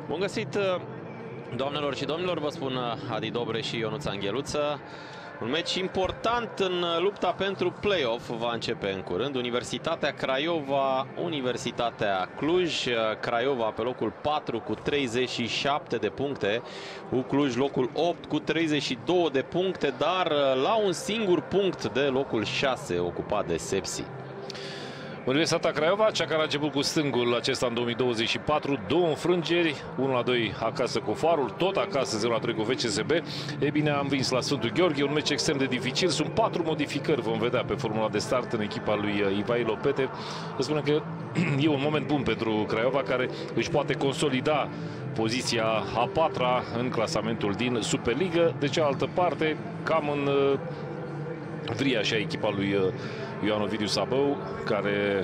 Bun găsit, doamnelor și domnilor, vă spun Adi Dobre și Ionuț Angheluță. Un meci important în lupta pentru play-off va începe în curând. Universitatea Craiova, Universitatea Cluj. Craiova pe locul 4 cu 37 de puncte. Cluj locul 8 cu 32 de puncte, dar la un singur punct de locul 6 ocupat de Sepsi. Universitatea Craiova, cea care a început cu stângul acesta în 2024, două înfrângeri, 1-2 acasă cu Farul, tot acasă 0-3 cu FCSB. E bine, am învins la Sfântul Gheorghe, un meci extrem de dificil. Sunt 4 modificări, vom vedea pe formula de start în echipa lui Ivai Lopete. Vă spune că e un moment bun pentru Craiova, care își poate consolida poziția a 4-a în clasamentul din Superligă. De cealaltă parte, cam în vria și a echipa lui Ioan Ovidiu Sabău, care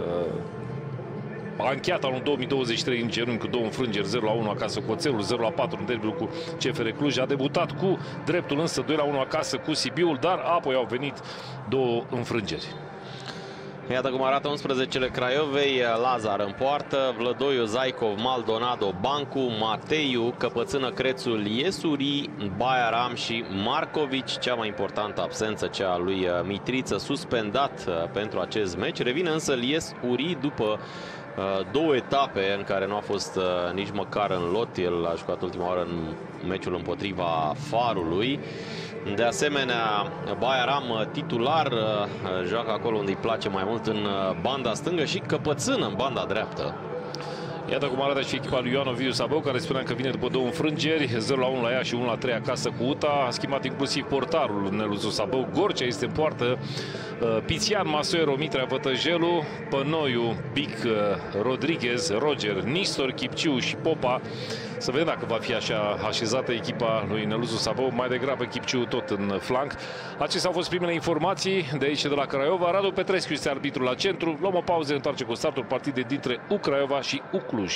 a încheiat anul 2023 în genunchi cu două înfrângeri, 0-1 acasă cu Oțelul, 0-4 în derbiul cu CFR Cluj. A debutat cu dreptul însă 2-1 acasă cu Sibiul, dar apoi au venit două înfrângeri. Iată cum arată 11-le Craiovei: Lazar în poartă, Vlădoiu, Zaicov, Maldonado, Bancu, Mateiu, Căpățână, Crețul, Iesuri, Baiaram și Marcovici. Cea mai importantă absență, cea a lui Mitriță, suspendat pentru acest meci. Revine însă Iesuri după două etape în care nu a fost nici măcar în lot. El a jucat ultima oară în meciul împotriva Farului. De asemenea, Baiaram titular, joacă acolo unde îi place mai mult, în banda stângă, și Căpățână în banda dreaptă. Iată cum arată și echipa lui Ioan Ovidiu Sabău, care spuneam că vine după două înfrângeri, 0-1 la ea și 1-3 acasă cu UTA. A schimbat inclusiv portarul Neluțu Sabău. Gorcea este în poartă, Pițian, Masoero, Mitrea, Vătăjelu, Pănoiu, Bic, Rodriguez, Roger, Nistor, Chipciu și Popa. Să vedem dacă va fi așa așezată echipa lui Neluțu Sabău. Mai degrabă Chipciu tot în flanc. Acestea au fost primele informații de aici, de la Craiova. Radu Petrescu este arbitrul la centru. Luăm o pauză, ne întoarce cu startul partidei dintre U Craiova și U Cluj.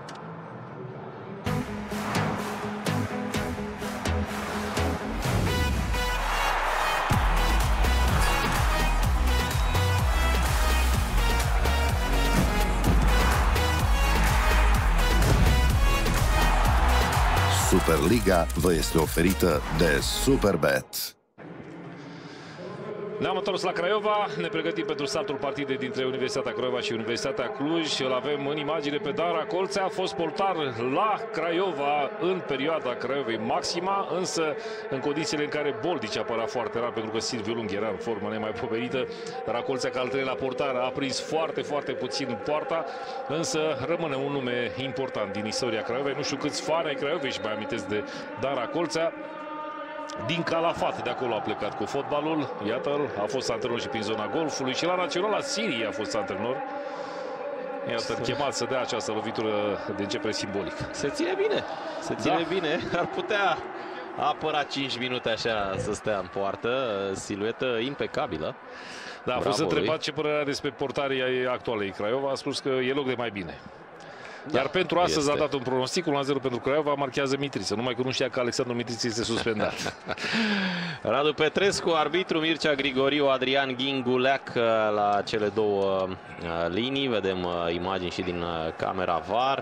Superliga vă este oferită de Superbet. Ne-am întors la Craiova, ne pregătim pentru startul partidei dintre Universitatea Craiova și Universitatea Cluj. Îl avem în imagine pe Dan Racolțea, a fost portar la Craiova în perioada Craiovei Maxima, însă în condițiile în care Boldici apărea foarte rar, pentru că Silviu Lung era în formă nemaipomenită. Racolțea, ca al treilea portar, a prins foarte puțin poarta, însă rămâne un nume important din istoria Craiovei. Nu știu câți fani ai Craiovei și mai amintesc de Dan Racolțea. Din Calafat, de acolo a plecat cu fotbalul. Iată-l, a fost antrenor și prin zona golfului și la Naționala Siriei a fost antrenor. Iată, chemat să dea această lovitură de începere simbolică. Se ține bine, se ține bine. Ar putea apăra 5 minute așa să stea în poartă. Siluetă impecabilă. Da, a fost întrebat ce părere are despre portarii actualei Craiova. A spus că e loc de mai bine. Iar pentru astăzi a dat un pronostic, 1-0 pentru Craiova, marchează Mitriță. Numai că nu știa că Alexandru Mitriță este suspendat. Radu Petrescu, arbitru, Mircea Grigoriu, Adrian Ghinguleac la cele două linii. Vedem imagini și din camera VAR.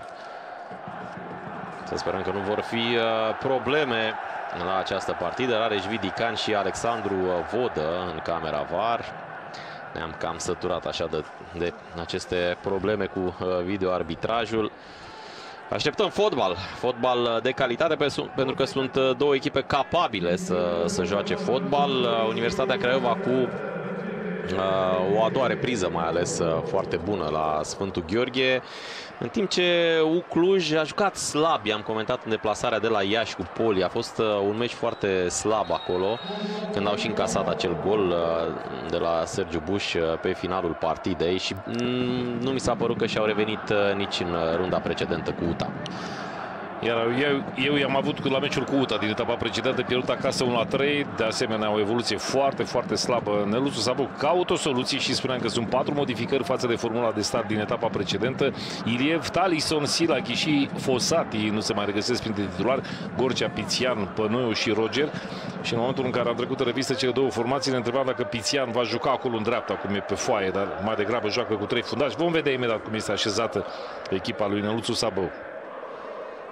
Să sperăm că nu vor fi probleme la această partidă. Rareș Vidican și Alexandru Vodă în camera VAR. Ne-am cam săturat așa de aceste probleme cu videoarbitrajul. Așteptăm fotbal de calitate, pentru că sunt două echipe capabile să joace fotbal. Universitatea Craiova cu o a doua repriză, mai ales foarte bună, la Sfântul Gheorghe, în timp ce U Cluj a jucat slab. I-am comentat în deplasarea de la Iași cu Poli. A fost un meci foarte slab acolo, când au și încasat acel gol de la Sergiu Buș pe finalul partidei și nu mi s-a părut că și-au revenit nici în runda precedentă cu UTA. Iar eu i-am avut la meciul cu UTA din etapa precedentă, pierdut acasă 1-3. De asemenea, o evoluție foarte slabă. Neluțu Sabău caută soluții și spuneam că sunt 4 modificări față de formula de start din etapa precedentă. Iliev, Talison, Silachi și Fosati nu se mai regăsesc printre titulari. Gorcea, Pițian, Pănoiu și Roger. Și în momentul în care am trecut în revistă cele două formații, ne întrebam dacă Pițian va juca acolo în dreapta, cum e pe foaie, dar mai degrabă joacă cu 3 fundași. Vom vedea imediat cum este așezată echipa lui Neluțu Sabău.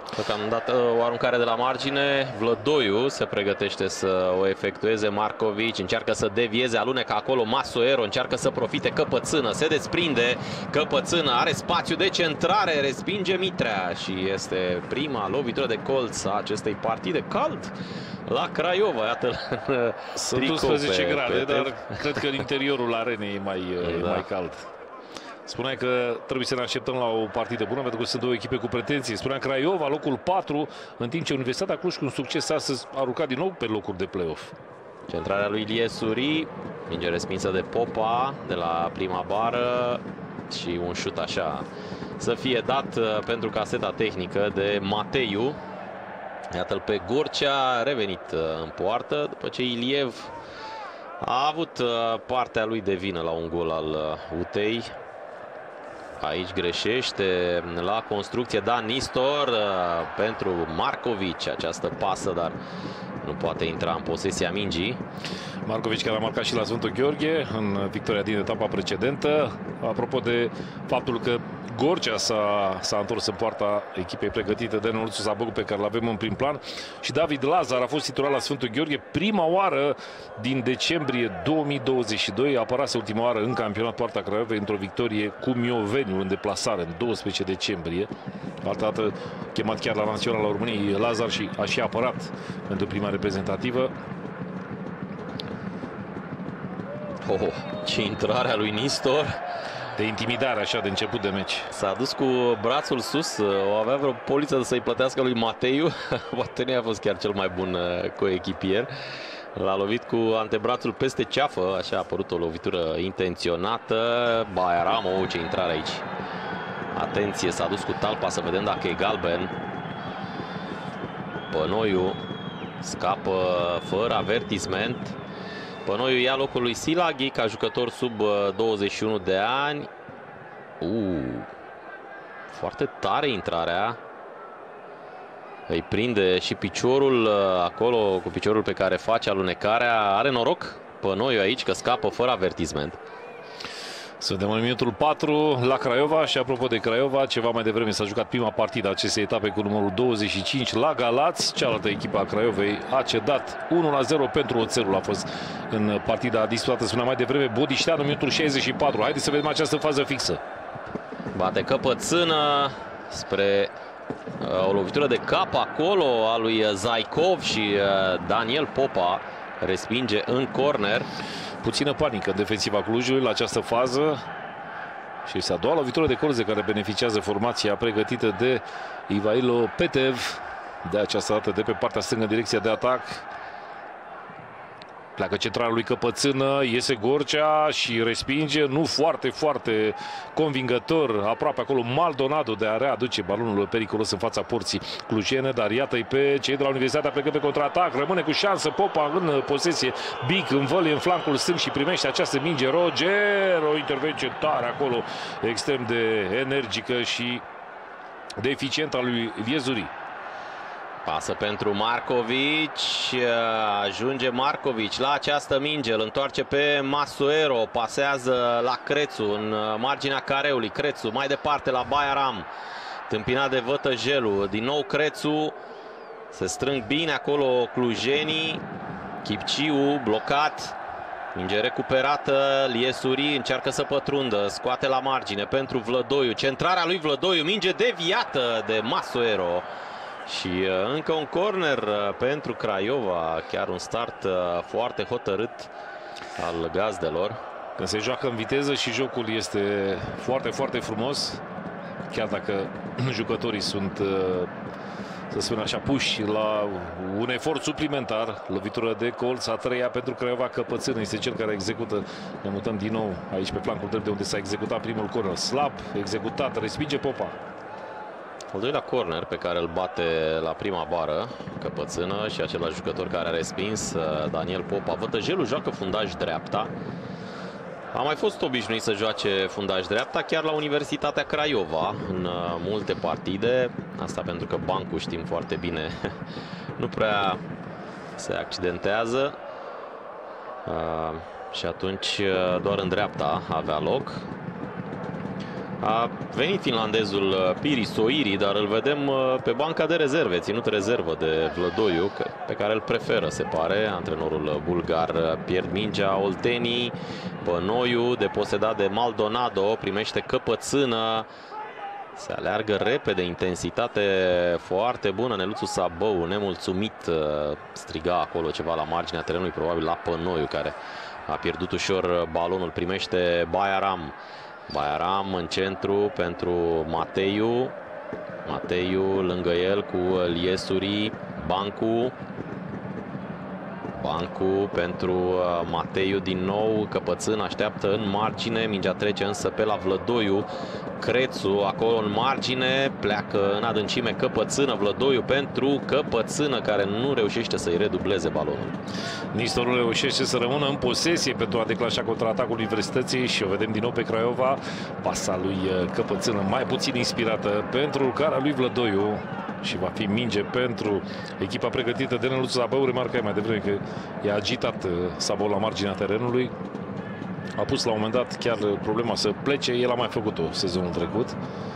Deocamdată o aruncare de la margine. Vlădoiu se pregătește să o efectueze. Markovic încearcă să devieze, alunecă acolo Masuero, încearcă să profite. Căpățână se desprinde. Căpățână are spațiu de centrare, respinge Mitrea și este prima lovitură de colț a acestei partide. Cald la Craiova, iată. Sunt 11 grade, dar cred că în interiorul arenei e mai cald. Spuneai că trebuie să ne așteptăm la o partidă bună, pentru că sunt două echipe cu pretenții. Spuneam Craiova, locul 4, în timp ce Universitatea Cluj, cu un succes astăzi, a aruncat din nou pe locuri de play-off. Centrarea lui Ilie Suri, minge respinsă de Popa de la prima bară și un șut așa să fie dat pentru caseta tehnică de Mateiu. Iată-l pe Gorcea, revenit în poartă după ce Iliev a avut partea lui de vină la un gol al UTEI. Aici greșește la construcție Dan Nistor pentru Markovic. Această pasă, dar nu poate intra în posesia mingii. Markovic, care a marcat și la Sfântul Gheorghe în victoria din etapa precedentă. Apropo de faptul că Gorcea s-a întors în poarta echipei pregătite de Nenuțu Sabogu, pe care l-avem în prim plan, și David Lazar a fost titular la Sfântul Gheorghe prima oară din decembrie 2022. Apărase ultima oară în campionat poarta Craiovei într-o victorie cu Mioveniu în deplasare în 12 decembrie. Altă dată chemat chiar la Naționala României Lazar și a și apărat pentru prima reprezentativă. Ce intrarea lui Nistor! De intimidare așa de început de meci. S-a dus cu brațul sus, o avea vreo poliță să-i plătească lui Mateiu. Poate nu a fost chiar cel mai bun coechipier. L-a lovit cu antebrațul peste ceafă, așa a apărut o lovitură intenționată. Baiaram, ce intrare aici. Atenție, s-a dus cu talpa să vedem dacă e galben. Pănoiu scapă fără avertisment. Pănoiu ia locul lui Silaghi ca jucător sub 21 de ani. Foarte tare intrarea. Îi prinde și piciorul acolo, cu piciorul pe care face alunecarea. Are noroc Pănoiu aici că scapă fără avertisment. Suntem în minutul 4 la Craiova și apropo de Craiova, ceva mai devreme s-a jucat prima partidă a acestei etape cu numărul 25 la Galați. Cealaltă echipă a Craiovei a cedat 1-0 pentru Oțelul. A fost în partida disputată, spuneam mai devreme, Bodișteanu, minutul 64. Haideți să vedem această fază fixă. Bate Căpățână spre o lovitură de cap acolo a lui Zaikov și Daniel Popa respinge în corner. Puțină panică în defensiva Clujului la această fază. Și este a doua lovitură de colț de care beneficiază formația pregătită de Ivailo Petev. De această dată de pe partea stângă în direcția de atac. Pleacă centrala lui Căpățână, iese Gorcea și respinge, nu foarte convingător, aproape acolo Maldonado de a readuce balonul periculos în fața porții clujene, dar iată-i pe cei de la Universitatea plecând pe contraatac, rămâne cu șansă Popa în posesie, Bic învăluie în flancul stâng și primește această minge Roger, o intervenție tare acolo, extrem de energică și de eficientă a lui Viezuri. Pasă pentru Markovic, ajunge Markovic la această minge, îl întoarce pe Masuero, pasează la Crețu în marginea careului, Crețu mai departe la Baiaram, tâmpinat de Vătăjelu, din nou Crețu, se strâng bine acolo clujenii, Chipciu blocat, minge recuperată, Liesuri încearcă să pătrundă, scoate la margine pentru Vlădoiu, centrarea lui Vlădoiu, minge deviată de Masuero. Și încă un corner pentru Craiova, chiar un start foarte hotărât al gazdelor. Când se joacă în viteză și jocul este foarte frumos, chiar dacă jucătorii sunt, să spun așa, puși la un efort suplimentar. Lovitură de colț, a treia pentru Craiova, Căpățână este cel care execută. Ne mutăm din nou aici pe flancul drept de unde s-a executat primul corner. Slab executat, respinge Popa. Al doilea corner pe care îl bate la prima bară Căpățână și același jucător care a respins, Daniel Popa. Vătăjelu joacă fundaj dreapta. A mai fost obișnuit să joace fundaj dreapta chiar la Universitatea Craiova în multe partide. Asta pentru că bancul, știm foarte bine, nu prea se accidentează. Și atunci doar în dreapta avea loc. A venit finlandezul Piri Soiri, dar îl vedem pe banca de rezerve, ținut rezervă de Vlădoiu, pe care îl preferă, se pare, antrenorul bulgar. Pierd mingea oltenii, Pănoiu, deposedat de Maldonado, primește căpățână, se aleargă repede, intensitate foarte bună. Neluțu Sabău, nemulțumit, striga acolo ceva la marginea terenului, probabil la Pănoiu, care a pierdut ușor balonul. Primește Bayaram. Bayaram în centru pentru Mateiu. Mateiu lângă el cu Liesuri. Bancu. Bancu pentru Mateiu din nou. Căpățân așteaptă în margine. Mingea trece însă pe la Vlădoiu. Crețu acolo în margine. Pleacă în adâncime Căpățână. Vlădoiu pentru Căpățână, care nu reușește să-i redubleze balonul. Nistor nu reușește să rămână în posesie pentru a declanșa contraatacul Universității și o vedem din nou pe Craiova. Pasa lui Căpățână mai puțin inspirată pentru lucrarea lui Vlădoiu și va fi minge pentru echipa pregătită de Neluțu Sabău. Remarcai mai devreme că e agitat Sabău la marginea terenului. A pus la un moment dat chiar problema să plece. El a mai făcut-o sezonul trecut.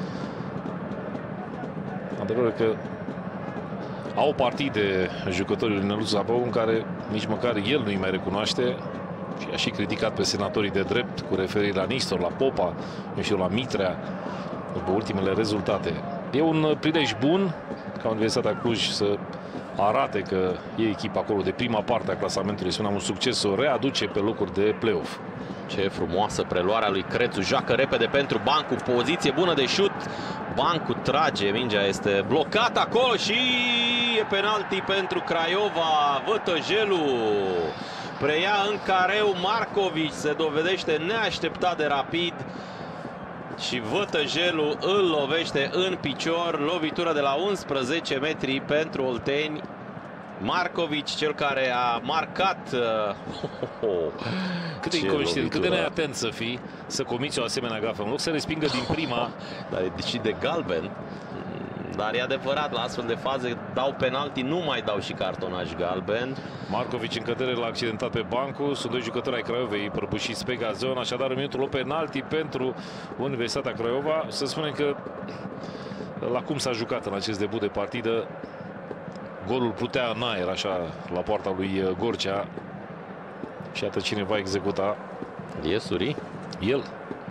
Adevărul că au partide jucătorii lui Neluțu Sabău în care nici măcar el nu-i mai recunoaște și a și criticat pe senatorii de drept cu referire la Nistor, la Popa, nu știu, la Mitrea, după ultimele rezultate. E un prilej bun ca Universitatea Cluj să arate că e echipa acolo de prima parte a clasamentului, spuneam, un succes, să o readuce pe locuri de play-off. Ce frumoasă preluarea lui Crețu, joacă repede pentru Bancu, poziție bună de șut. Bancu trage, mingea este blocată acolo și e penalti pentru Craiova. Vătăjelu preia în careu, Markovic se dovedește neașteptat de rapid și Vătăjelu îl lovește în picior. Lovitură de la 11 metri pentru olteni. Markovic, cel care a marcat. Cât de inconștient, cât de neatent să fii, să comiți o asemenea gafă. În loc să respingă din prima. Dar e și de galben. Dar e adevărat, la astfel de faze dau penalti, nu mai dau și cartonaj galben. Markovic în cădere l-a accidentat pe Bancu. Sunt doi jucători ai Craiovei prăbușiți pe gazon. Așadar, în minutul 8, penalti pentru Universitatea Craiova. Să spunem că la cum s-a jucat în acest debut de partidă, golul plutea în aer, așa, la poarta lui Gorcea. Și iată cine va executa. Liesuri. El.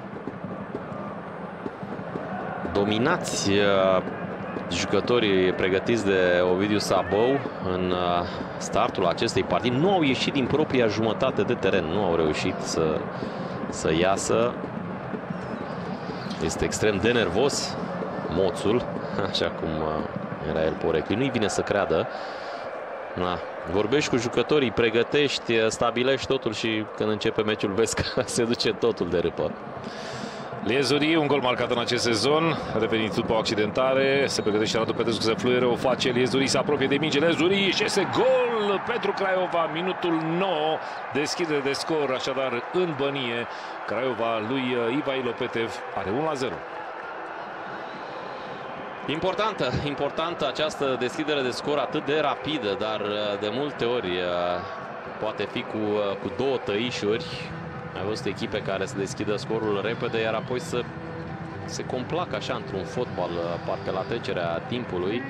Dominați jucătorii pregătiți de Ovidiu Sabău în startul acestei partide. Nu au ieșit din propria jumătate de teren. Nu au reușit să iasă. Este extrem de nervos Moțul, așa cum era el poreclit. Nu-i vine să creadă. Da. Vorbești cu jucătorii, pregătești, stabilești totul și când începe meciul vezi că se duce totul de râpă. Liesuri, un gol marcat în acest sezon, a revenit după o accidentare, se pregătește Radu Petrescu să fluiere, o face Liesuri, se apropie de minge, Liesuri și este gol pentru Craiova, minutul 9, deschidere de scor, așadar în bănie, Craiova lui Ivailo Petev are 1-0. Importantă această deschidere de scor atât de rapidă, dar de multe ori poate fi cu două tăișuri. Ai văzut echipe care se deschidă scorul repede, iar apoi să se complacă așa într-un fotbal, parcă la trecerea timpului.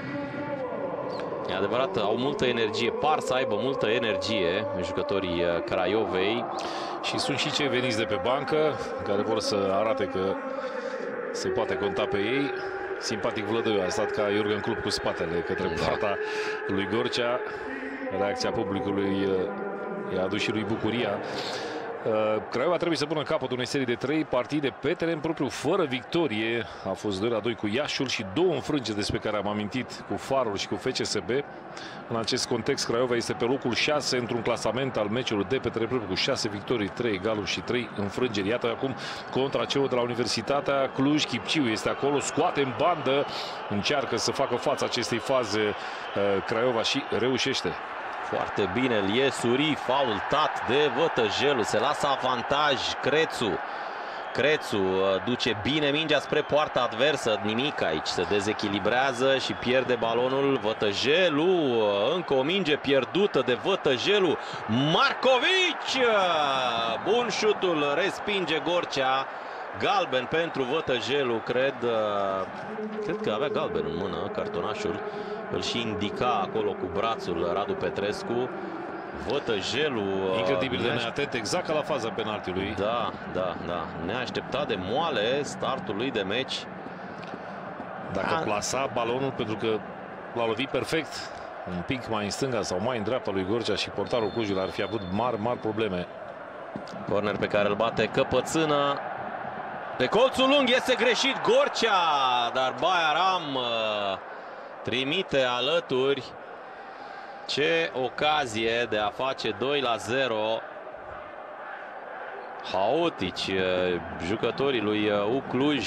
E adevărat, au multă energie, par să aibă multă energie jucătorii Craiovei. Și sunt și cei veniți de pe bancă, care vor să arate că se poate conta pe ei. Simpatic Vlădoiu a stat ca Jurgen Klopp cu spatele către poarta lui Gorcea. Reacția publicului i-a adus și lui bucuria. Craiova trebuie să pună capăt unei serii de 3 partide pe teren propriu, fără victorie. A fost 2-2 cu Iașul și 2 înfrângeri despre care am amintit, cu Farul și cu FCSB. În acest context, Craiova este pe locul 6 într-un clasament al meciurilor de pe teren propriu, cu 6 victorii, 3 egaluri și 3 înfrângeri. Iată acum contra celor de la Universitatea Cluj. Chipciu este acolo, scoate în bandă, încearcă să facă față acestei faze Craiova și reușește. Foarte bine, Liesuri, faultat de Vătăjelu, se lasă avantaj Crețu duce bine mingea spre poarta adversă, nimic aici, se dezechilibrează și pierde balonul Vătăjelu, încă o minge pierdută de Vătăjelu, Markovic, bun șutul, respinge Gorcea, Galben pentru Vătăjelu, cred că avea galben în mână, cartonașul. Îl și indica acolo cu brațul Radu Petrescu. Vătăjelu... Incredibil de neatent, exact ca la faza penaltiului. Da. Neașteptat de moale startul lui de meci. Dacă plasa balonul, pentru că l-a lovit perfect, un pic mai în stânga sau mai în dreapta lui Gorcea și portarul Clujului ar fi avut mari probleme. Corner pe care îl bate Căpățână. Pe colțul lung este greșit Gorcea, dar Baia-Ram trimite alături. Ce ocazie de a face 2-0. Haotici jucătorii lui Cluj.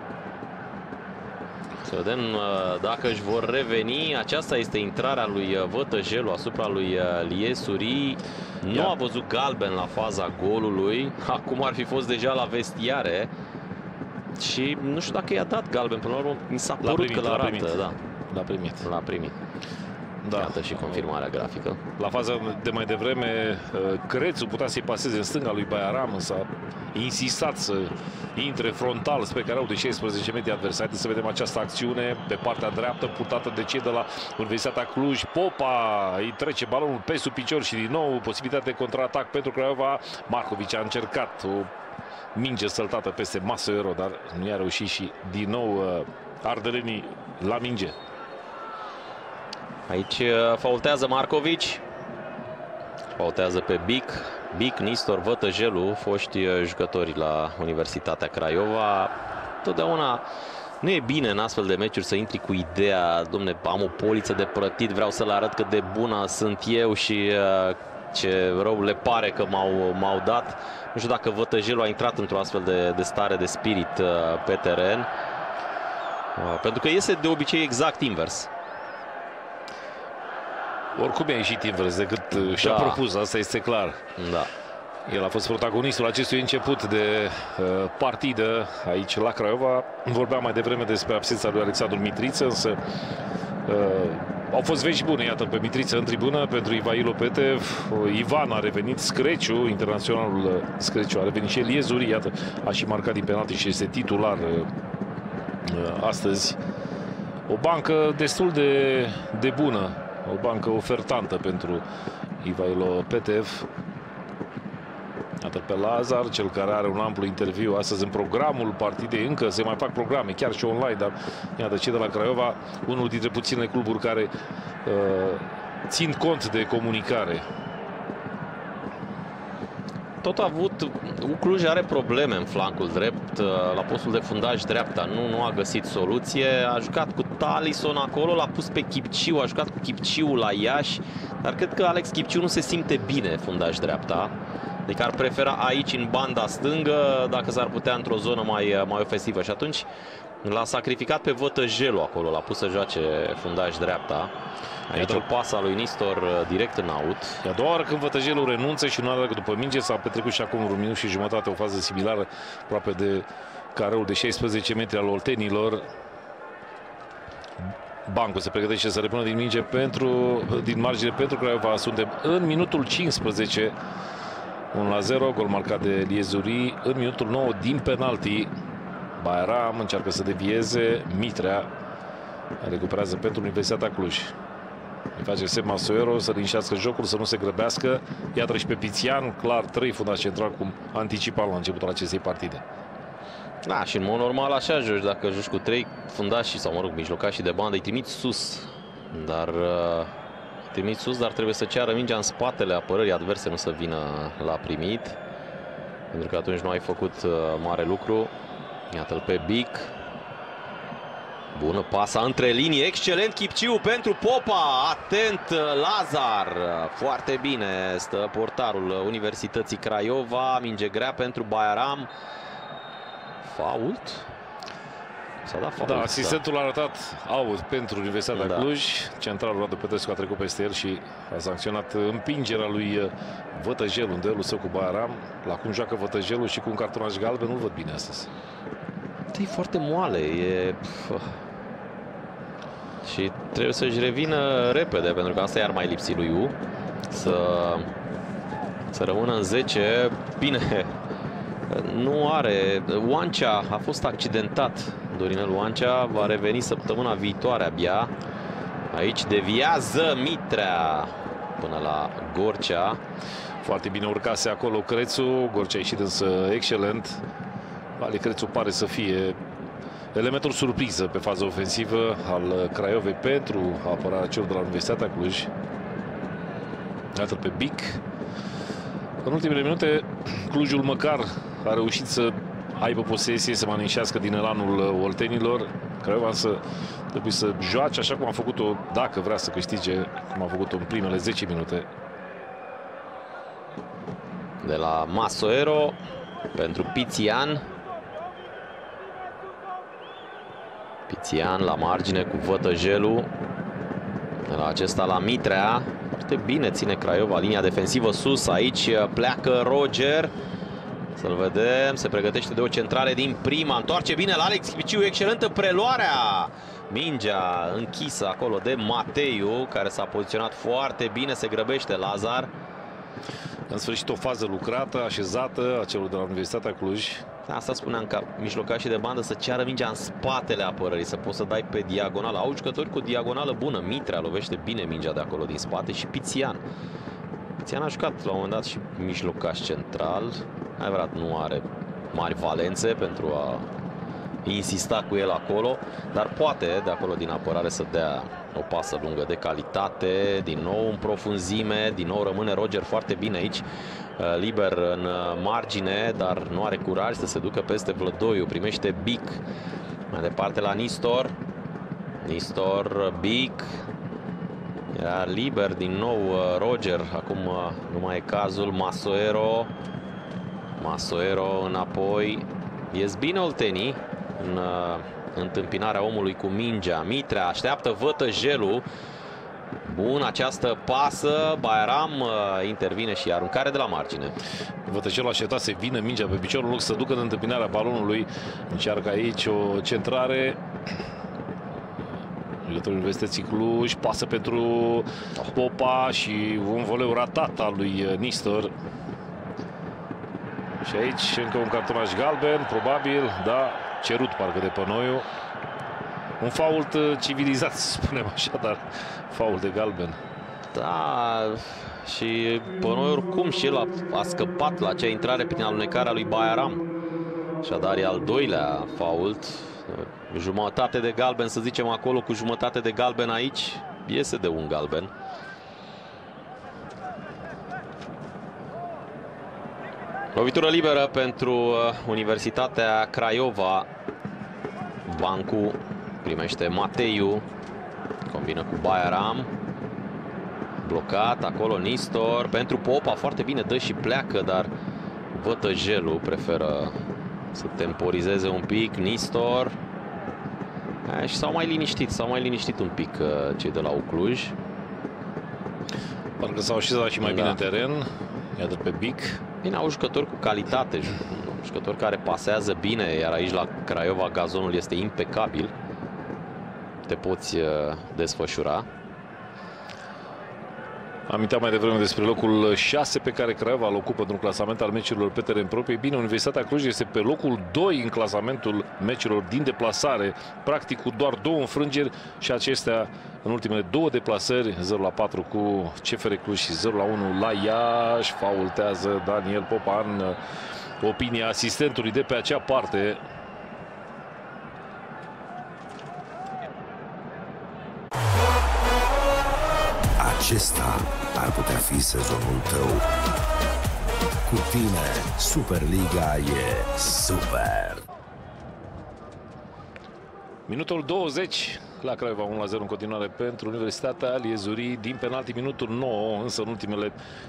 Să vedem dacă își vor reveni. Aceasta este intrarea lui Vătăjelu asupra lui Liesuri. Nu a văzut galben la faza golului. Acum ar fi fost deja la vestiare. Și nu știu dacă i-a dat galben. Până la urmă mi s-a părut că l-a primit. Da. L-a primit. Da. Iată și confirmarea grafică. La faza de mai devreme, Crețu putea să-i paseze în stânga lui Baia-Ram, însă a insistat să intre frontal spre careul de 16 metri adversari. Să vedem această acțiune pe partea dreaptă, purtată de cei de la Universitatea Cluj. Popa îi trece balonul pe sub picior și din nou posibilitate de contraatac pentru Craiova. Marcovici a încercat o minge săltată peste Masoero, dar nu i-a reușit și din nou ardelenii la minge. Aici faultează Marcovici. Faultează pe Bic, Nistor, Vătăjelu, foști jucători la Universitatea Craiova. Totdeauna nu e bine în astfel de meciuri să intri cu ideea, domne, am o poliță de plătit, vreau să le arăt cât de bună sunt eu și ce rău le pare că m-au dat. Nu știu dacă Vătăjelu a intrat într-o astfel de stare de spirit pe teren. Pentru că iese de obicei exact invers. Oricum a ieșit invers decât și-a propus, asta este clar. Da. El a fost protagonistul acestui început de partidă aici la Craiova. Vorbeam mai devreme despre absența lui Alexandru Mitriță, însă au fost vești bune. Iată pe Mitriță în tribună pentru Ivailo Petev. Ivan a revenit, Screciu, internaționalul Screciu, a revenit și Liesuri. Iată, a și marcat din penalti și este titular astăzi. O bancă destul de bună. O bancă ofertantă pentru Ivailo Petev. Iată pe Lazar, cel care are un amplu interviu astăzi în programul partidei. Încă se mai fac programe, chiar și online, dar iată cei de la Craiova, unul dintre puținele cluburi care țin cont de comunicare. Tot a avut, Cluj are probleme în flancul drept, la postul de fundaj dreapta, nu a găsit soluție, a jucat cu Talisson acolo, l-a pus pe Chipciu, a jucat cu Chipciu la Iași, dar cred că Alex Chipciu nu se simte bine fundaj dreapta, adică ar prefera aici în banda stângă dacă s-ar putea într-o zonă mai ofensivă și atunci l-a sacrificat pe Vătăjelu acolo, l-a pus să joace fundaj dreapta. Aici o pasă a lui Nistor direct în aut. E a doua oară când Vătăjelu renunță și nu are după minge. S-a petrecut și acum un minut și jumătate o fază similară aproape de careul de 16 metri al oltenilor. Bancu se pregătește să repună din minge din margine pentru Craiova. Suntem în minutul 15. 1-0, gol marcat de Liesuri. În minutul 9 din penalti. Baia-Ram încearcă să devieze. Mitrea recuperează pentru Universitatea Cluj. Îi face semn Masoero să liniștească jocul, să nu se grăbească. Iată și pe Pițian, clar 3 fundași central, cum anticipa la începutul acestei partide. Da, și în mod normal așa joci, dacă joci cu 3 fundași sau, mă rog, mijlocași de bandă, îi trimiți sus. Dar trebuie să ceară mingea în spatele apărării adverse, nu să vină la primit. Pentru că atunci nu ai făcut mare lucru. Iată-l pe Bic. Bună pasa între linii, excelent Chipciu pentru Popa, atent Lazar, foarte bine stă portarul Universității Craiova, minge grea pentru Baia-Ram. Fault? S-a dat fault. Da, asistentul a arătat out pentru Universitatea Cluj, centralul Radu Petrescu a trecut peste el și a sancționat împingerea lui Vătăjelu în duelul său cu Baia-Ram. La cum joacă Vătăjelu și cu un cartonaș galben nu-l văd bine astăzi. E foarte moale, și trebuie să-și revină repede, pentru că asta i-ar mai lipsi lui U. Să rămână în 10. Bine, Nu are. Oancea a fost accidentat. Dorinel Oancea va reveni săptămâna viitoare abia. Aici deviază Mitrea până la Gorcea. Foarte bine urcase acolo Crețu. Gorcea a ieșit însă excelent. Ale Crețu pare să fie elementul surpriză pe fază ofensivă al Craiovei pentru apărarea celor de la Universitatea Cluj. Iată pe Bic. În ultimele minute Clujul măcar a reușit să aibă posesie, să manișească din elanul oltenilor. Craiova însă trebuie să joace așa cum a făcut-o, dacă vrea să câștige, cum a făcut-o în primele 10 minute. De la Masoero pentru Pițian. Pițian la margine cu Vătăjelu. De la acesta la Mitrea. Foarte bine ține Craiova linia defensivă sus. Aici pleacă Roger. Să-l vedem. Se pregătește de o centrare din prima. Întoarce bine la Alex Chipciu. Excelentă preluarea. Mingea închisă acolo de Mateiu, care s-a poziționat foarte bine. Se grăbește Lazar. În sfârșit o fază lucrată, așezată a celor de la Universitatea Cluj. Asta spuneam, ca mijlocașii de bandă să ceară mingea în spatele apărării, să poți să dai pe diagonală. Au jucători cu diagonală bună. Mitrea lovește bine mingea de acolo din spate și Pițian. Pițian a jucat la un moment dat și mijlocaș central. Adevărat, nu are mari valențe pentru a insista cu el acolo, dar poate de acolo din apărare să dea o pasă lungă de calitate. Din nou în profunzime, din nou rămâne Roger foarte bine aici, liber în margine, dar nu are curaj să se ducă peste Vlădoiu. Primește Bic. Mai departe la Nistor. Nistor, Bic. Era liber din nou Roger. Acum nu mai e cazul. Masoero. Masoero înapoi. Ies bine oltenii în întâmpinarea omului cu mingea. Mitrea așteaptă Vătăjelu. Bun, această pasă. Bairam intervine și aruncare de la margine. Vătăjelu aștepta să vină mingea pe picior în loc să ducă în întâmpinarea balonului. Încearcă aici o centrare. Jucătorul Universității Cluj pasă pentru Popa și un voleu ratat al lui Nistor. Și aici încă un cartonaș galben, probabil, da, cerut parcă de Pănoiu. Un fault civilizat, să spunem așa, dar fault de galben. Da, și Pănoiu oricum și el a scăpat la acea intrare prin alunecarea lui Baiaram. Așadar e al doilea fault. Jumătate de galben, să zicem acolo, cu jumătate de galben aici. Iese de un galben. Lovitură liberă pentru Universitatea Craiova. Bancu primește Mateiu. Combină cu Baiaram. Blocat acolo Nistor. Pentru Popa foarte bine, dă și pleacă, dar Vătăjelu preferă să temporizeze un pic. Nistor. Și s-au mai liniștit un pic cei de la Cluj. Parcă s-au așezat și mai bine în teren. Iată pe Bic. Bine, au jucători cu calitate, jucători care pasează bine, iar aici la Craiova gazonul este impecabil. Te poți desfășura. Aminteam mai devreme despre locul 6 pe care Craiova îl ocupă într-un clasament al meciurilor pe teren propriu. Bine, Universitatea Cluj este pe locul 2 în clasamentul meciurilor din deplasare, practic cu doar 2 înfrângeri și acestea în ultimele 2 deplasări, 0-4 cu CFR Cluj și 0-1 la Iași. Faultează Daniel Popa în opinia asistentului de pe acea parte. Acesta ar putea fi sezonul tău. Cu tine, Superliga e super. Minutul 20 la Craiova, 1-0 în continuare pentru Universitatea Liezurii. Din penalti minutul 9, însă în ultimele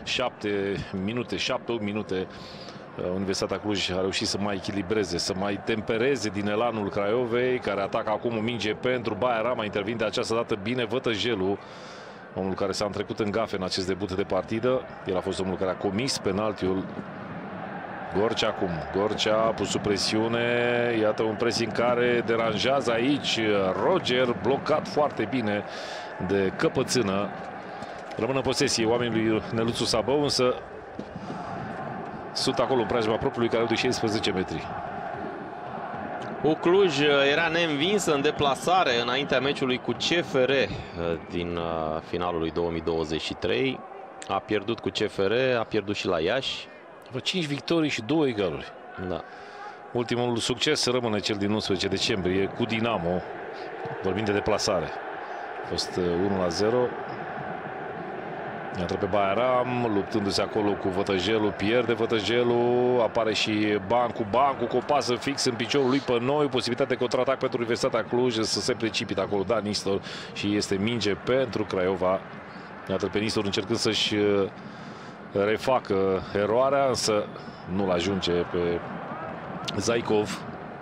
7-8 minute Universitatea Cluj a reușit să mai echilibreze, să mai tempereze din elanul Craiovei, care atacă acum o minge pentru Baiaram. Intervine de această dată bine Vătăjelu, omul care s-a întrecut în gafe în acest debut de partidă. El a fost omul care a comis penaltiul. Gorcea acum. Gorcea a pus sub presiune. Iată un pressing care deranjează aici. Roger blocat foarte bine de Căpățână. Rămână în posesie oamenii lui Neluțu Sabău, însă sunt acolo în preajma propriului care au de 16 metri. Cluj era neînvinsă în deplasare înaintea meciului cu CFR din finalul lui 2023. A pierdut cu CFR, a pierdut și la Iași. 5 victorii și 2 egaluri. Da. Ultimul succes rămâne cel din 11 decembrie cu Dinamo. Vorbim de deplasare. A fost 1-0. Intră pe Baieram, luptându-se acolo cu Vătăjelul, pierde Vătăjelul, apare și Bancu cu o pasă fix în piciorul lui Pănoi, posibilitate de contraatac pentru Universitatea Cluj, să se precipită acolo Dan Nistor și este minge pentru Craiova. Iată pe Nistor încercând să-și refacă eroarea, însă nu-l ajunge pe Zaikov.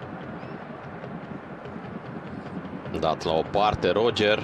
Dat la o parte Roger.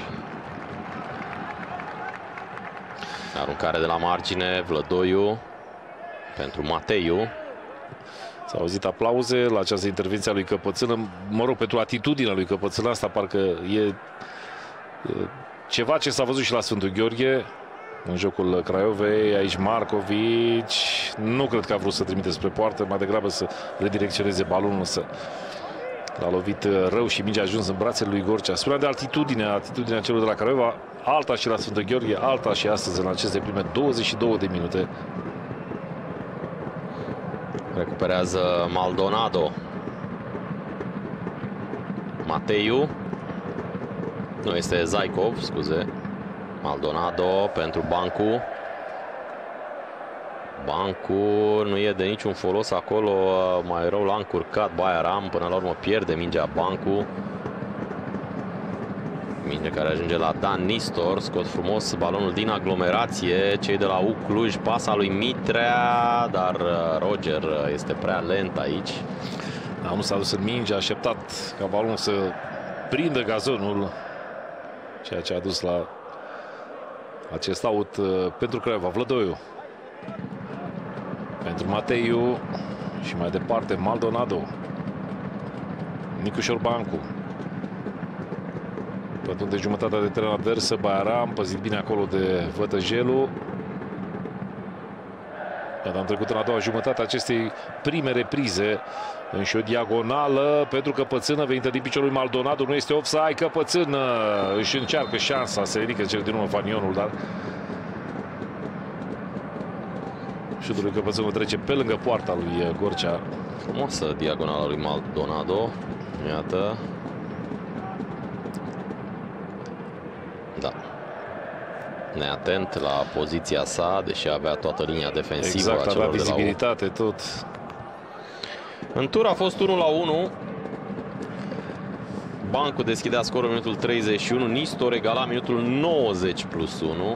Aruncare de la margine, Vlădoiu pentru Mateiu. S-au auzit aplauze la această intervenție a lui Căpățână. Mă rog, pentru atitudinea lui Căpățână, asta parcă e ceva ce s-a văzut și la Sfântul Gheorghe în jocul Craiovei. Aici Marcovici nu cred că a vrut să trimite spre poartă, mai degrabă să redirecționeze balonul, să l-a lovit rău și mingea a ajuns în brațele lui Gorcea. Spuneam de atitudinea celor de la Craiova, alta și la Sfântul Gheorghe, alta și astăzi în aceste prime 22 de minute. Recuperează Maldonado. Mateiu. Nu, este Zaikov, scuze. Maldonado pentru Bancu. Bancu nu e de niciun folos acolo, mai rău l-a încurcat Baieram, până la urmă pierde mingea Bancu. Minge care ajunge la Dan Nistor, scot frumos balonul din aglomerație, cei de la Cluj, pasa lui Mitrea, dar Roger este prea lent aici. Nu s-a dus în minge, a așteptat ca balonul să prindă gazonul, ceea ce a dus la acest out pentru Craiova. Vlădoiu pentru Mateiu și mai departe Maldonado. Nicușor Bancu. Pentru de jumătatea de teren adversă, Baieram, păzit bine acolo de Vătăjelul. Am trecut în a doua jumătate acestei prime reprize în și o diagonală pentru Căpățână, venită din piciorul lui Maldonado, nu este offside. Căpățână își încearcă șansa, se ridică cel din urmă Fanionul, dar șutul lui Căpățână trece pe lângă poarta lui Gorcea. Frumoasă diagonala lui Maldonado. Iată. Da. Neatent la poziția sa, deși avea toată linia defensivă. Exact, a celor avea vizibilitate, tot. În tur a fost 1-1. Bancu deschidea scorul în minutul 31. Nistor egala minutul 90+1.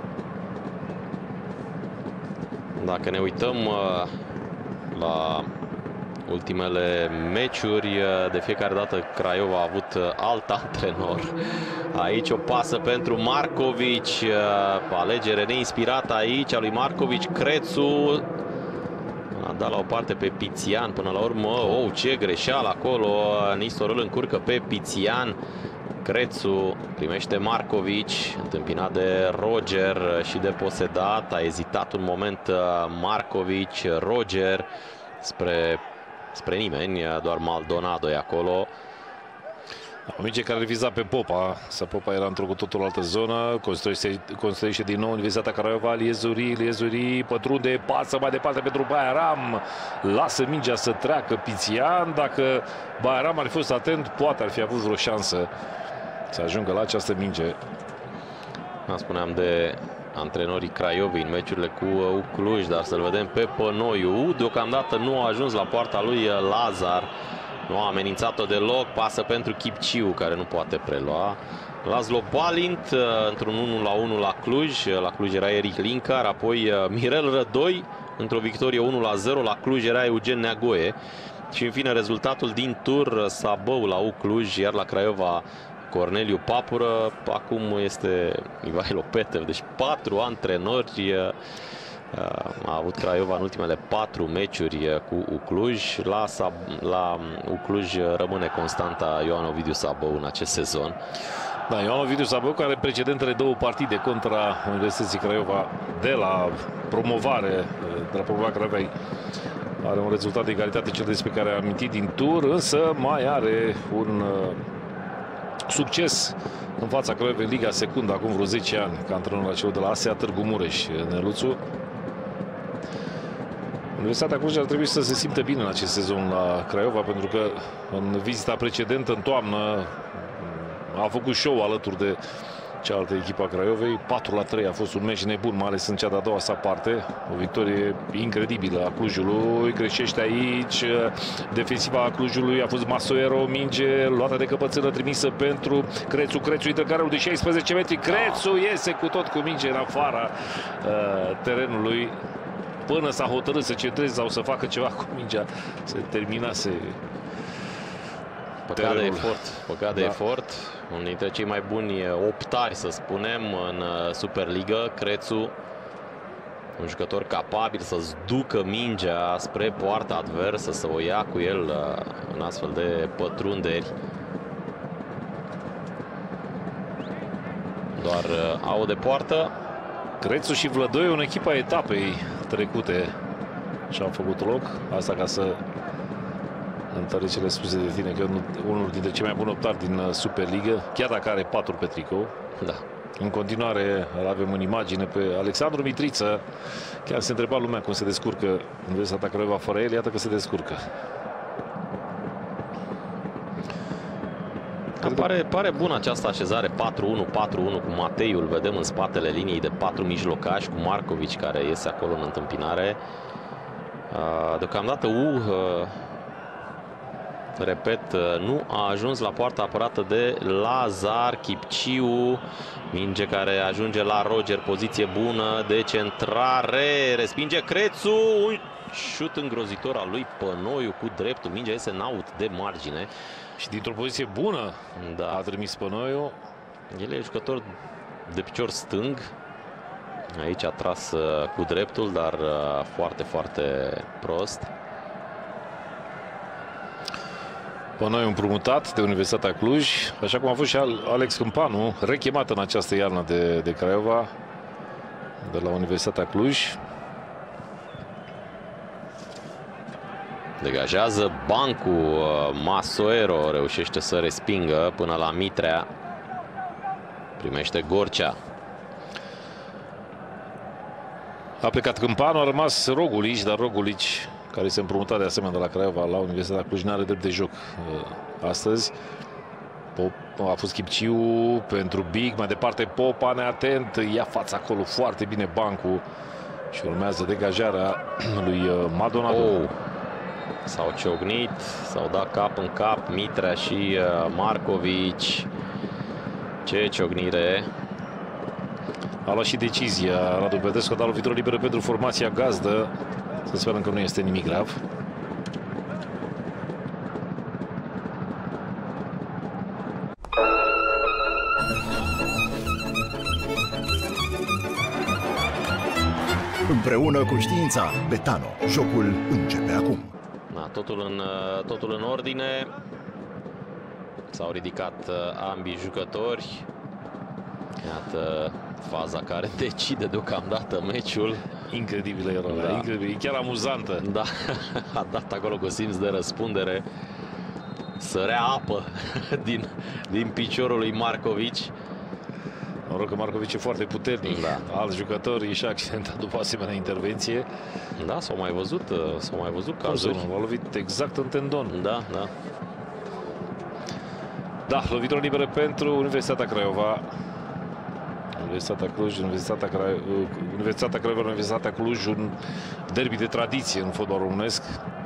Dacă ne uităm la ultimele meciuri, de fiecare dată Craiova a avut alt antrenor. Aici o pasă pentru Marcovici, alegere neinspirată aici a lui Marcovici. Crețu a dat la o parte pe Pițian, până la urmă, ce greșeală acolo, Nistor îl încurcă pe Pițian. Crețu primește Marcovici, întâmpinat de Roger și de posedat. A ezitat un moment Marcovici, Roger spre nimeni, doar Maldonado e acolo. O minge care viza pe Popa, să Popa era într-o cu totul altă zonă, construiește din nou Universitatea Craiova, Liezuri, pătrunde, pasă mai departe pentru Baieram, lasă mingea să treacă Pițian. Dacă Baieram ar fi fost atent, poate ar fi avut vreo șansă să ajungă la această minge. Spuneam de antrenorii Craiovei în meciurile cu Cluj, dar să-l vedem pe Pănoiu. Deocamdată nu a ajuns la poarta lui Lazar. Nu a amenințat-o deloc. Pasă pentru Chipciu, care nu poate prelua. Laszlo Balint într-un 1-1 la Cluj. La Cluj era Eric Linkar, apoi Mirel Rădoi într-o victorie 1-0. La Cluj era Eugen Neagoe. Și în fine rezultatul din tur, Sabău la Cluj, iar la Craiova Corneliu Papură. Acum este Ivailo Petev. Deci 4 antrenori A avut Craiova în ultimele 4 meciuri cu Ucluj. La Ucluj rămâne constanta Ioan Ovidiu Sabău în acest sezon. Da, Ioan Ovidiu Sabău, care are precedentele 2 partide contra Universității Craiova de la promovare, de la promovarea Craiovei. Are un rezultat de egalitate, cel despre care am amintit din tur, însă mai are un succes în fața Craiovei în Liga Secundă, acum vreo 10 ani, ca antrenor la celor de la ASEA Târgu Mureș, Neluțu. Universitatea Cluj ar trebui să se simtă bine în acest sezon la Craiova, pentru că în vizita precedentă, în toamnă, a făcut show alături de cealaltă echipă a Craiovei. 4-3 a fost un meci nebun, mai ales în cea de-a doua sa parte. O victorie incredibilă a Clujului. Creștește aici. Defensiva Clujului a fost Masoero, minge luată de căpățână, trimisă pentru Crețu. Crețu intră carul de 16 metri. Crețu iese cu tot cu minge în afara terenului. Până s-a hotărât să centreze sau să facă ceva cu mingea, se terminase. Păcat de efort. Păcat de efort. Unul dintre cei mai buni optari, să spunem, în Superliga. Crețu, un jucător capabil să-ți ducă mingea spre poarta adversă, să o ia cu el în astfel de pătrunderi. Doar au de poartă. Crețu și Vlădoi, în echipa etapei trecute, și-au făcut loc. Asta ca să întări cele spuse de tine, că unul dintre cei mai buni optari din Superliga, chiar dacă are 4 pe tricou. Da. În continuare îl avem în imagine pe Alexandru Mitriță. Chiar se întreba lumea cum se descurcă Universitatea Craiova fără el, iată că se descurcă. Pare bună această așezare 4-1-4-1 cu Mateiul, vedem în spatele liniei de 4 mijlocași, cu Marcovici care iese acolo în întâmpinare. Deocamdată repet, nu a ajuns la poarta apărată de Lazar. Chipciu, minge care ajunge la Roger, poziție bună de centrare, respinge Crețu, un șut îngrozitor al lui Pănoiu cu dreptul, mingea iese în out de margine. Și dintr-o poziție bună, da, a trimis Pănoiu. El e jucător de picior stâng. Aici a tras cu dreptul, dar foarte, foarte prost. Pănoiu împrumutat de Universitatea Cluj, așa cum a fost și Alex Câmpanu, rechemat în această iarnă de Craiova, de la Universitatea Cluj. Degajează Bancu, Masoero reușește să respingă până la Mitrea. Primește Gorcea. A plecat Câmpanu, a rămas Rogulici, dar Rogulici, care se împrumuta de asemenea de la Craiova la Universitatea Cluj, nu are drept de joc astăzi. A fost Chipciu pentru Big, mai departe Popa, neatent, ia fața acolo foarte bine Bancu și urmează degajarea lui Madonado. S-au ciognit, s-au dat cap în cap Mitrea și Marcovici. Ce ciognire! A luat și decizia Radu Petrescu, a dat lovitură liberă pentru formația gazdă. Să sperăm că nu este nimic grav. Împreună cu știința, Betano. Jocul începe acum. Da, totul în ordine. S-au ridicat ambii jucători. Iată faza care decide deocamdată meciul. Incredibilă era, da. Incredibil, chiar amuzantă. Da, a dat acolo cu simț de răspundere. Sărea apă din piciorul lui Marcovici. Mă rog că Marcovici e foarte puternic. Da. Alți jucători și-a accidentat după asemenea intervenție. Da, s-au mai văzut cazuri. A lovit exact în tendon. Da, da. Da, lovitură liberă pentru Universitatea Craiova. Universitatea Cluj, Universitatea Craiova, Universitatea Cluj, un derby de tradiție în fotbal românesc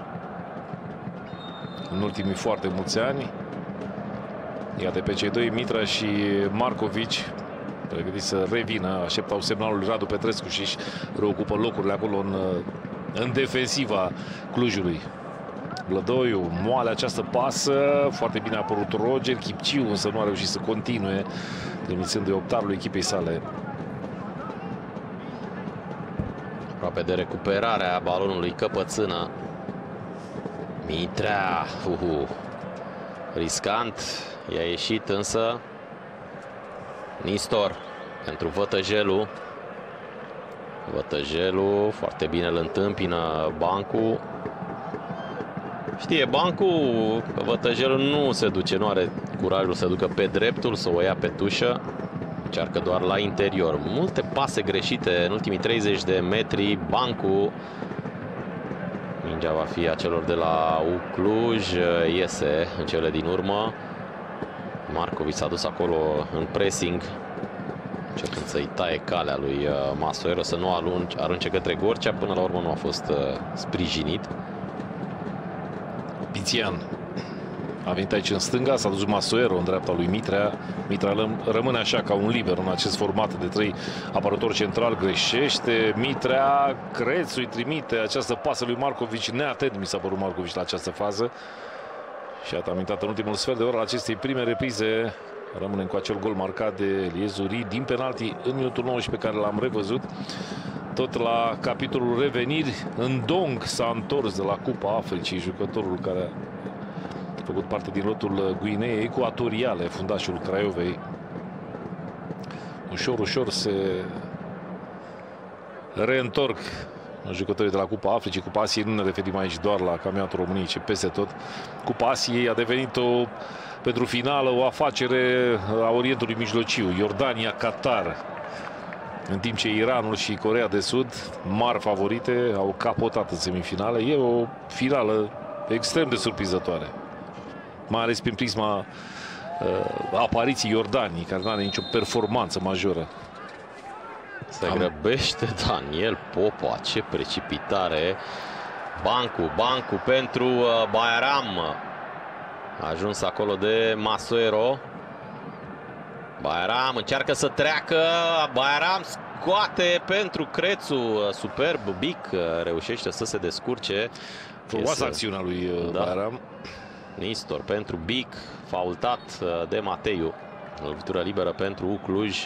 în ultimii foarte mulți ani. Iată pe cei doi, Mitra și Marcovici, pregătiți să revină, așteptau semnalul lui Radu Petrescu și își reocupă locurile acolo în defensiva Clujului. Vlădoiu, moale această pasă, foarte bine a apărut Roger, Chipciu însă nu a reușit să continue, trimițând de optarul echipei sale. aproape de recuperarea balonului căpățână. Mitrea, riscant, i-a ieșit însă. Nistor pentru Vătăjelu. Vătăjelu foarte bine îl întâmpină Bancu. Știe Bancu că Vătăjelu nu se duce, nu are curajul să ducă pe dreptul, să o ia pe tușă. Încearcă doar la interior. Multe pase greșite în ultimii 30 de metri. Bancu. Mingea va fi a celor de la Cluj. Iese în cele din urmă. Marcovici s-a dus acolo în pressing, încercând să-i taie calea lui Masuero, să nu arunce către Gorcea. Până la urmă nu a fost sprijinit. Pițian a venit aici în stânga, s-a dus Masuero în dreapta lui Mitrea. Mitrea rămâne așa ca un liber în acest format de 3 apărători central, greșește. Mitrea, Crețu îi trimite această pasă lui Marcovici, neatent mi s-a părut Marcovici la această fază. Și a amintat în ultimul sfert de oră al acestei prime reprize. Rămânem cu acel gol marcat de Eliezuri din penalti în minutul 19 pe care l-am revăzut. Tot la capitolul reveniri, Ndong s-a întors de la Cupa Africii, jucătorul care a făcut parte din lotul Guineei Ecuatoriale, fundașul Craiovei. Ușor, ușor se reîntorc jucătorii de la Cupa Africii. Cupa Asiei nu ne referim aici doar la campionatul României, ci peste tot. Cupa Asiei a devenit pentru finală o afacere a Orientului Mijlociu. Iordania, Qatar. În timp ce Iranul și Coreea de Sud, mari favorite, au capotat în semifinale. E o finală extrem de surprinzătoare. Mai ales prin prisma apariției Iordaniei, care nu are nicio performanță majoră. Se grăbește Daniel Popa. Ce precipitare. Bancu pentru Bayram. A ajuns acolo de Masuero. Bayram încearcă să treacă. Bayram scoate pentru Crețu. Superb, Bic reușește să se descurce. Frumoasă acțiunea lui Bayram. Nistor pentru Bic, faultat de Mateiu. Lovitură liberă pentru Cluj.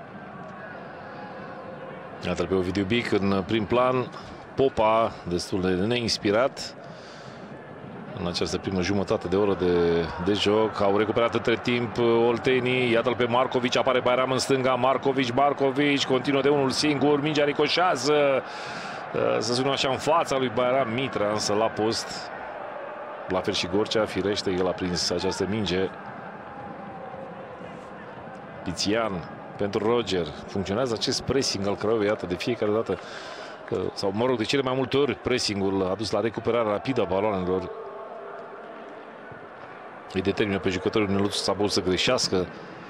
Iată pe Ovidiu Bic în prim plan. Popa destul de neinspirat în această primă jumătate de oră de joc. Au recuperat între timp oltenii. Iată-l pe Marcovici, apare Bayram în stânga. Marcovici continuă de unul singur. Mingea ricoșează, să sună așa în fața lui Bayram. Mitra însă la post. La fel și Gorcea, firește, el a prins această minge. Pițian pentru Roger. Funcționează acest pressing al Craiovei, iată, de fiecare dată. Sau, mă rog, de cele mai multe ori pressingul a dus la recuperarea rapidă a baloanelor. Îi determină pe jucătorul Neluțu Sabou să greșească.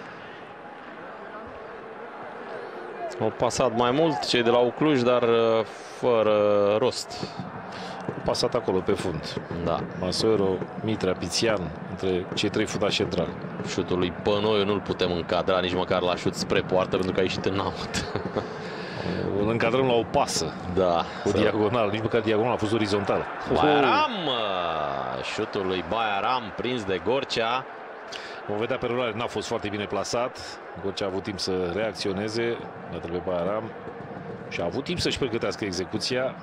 Au pasat mai mult cei de la Cluj, dar fără rost. Pasat acolo pe fund. Da. Masuero, Mitrea, Pițian, între cei 3 fundași centrali. Șutul lui Pănoiu nu-l putem încadra nici măcar la șut spre poartă, pentru că a ieșit în aut. Îl încadrăm la o pasă. Da. O diagonală, nici măcar diagonală, a fost orizontală. Bayram! Șutul lui Bayram prins de Gorcea. Vom vedea pe rulare, n-a fost foarte bine plasat. Gorcea a avut timp să reacționeze. Iată pe Bayram. Și a avut timp să-și pregătească execuția.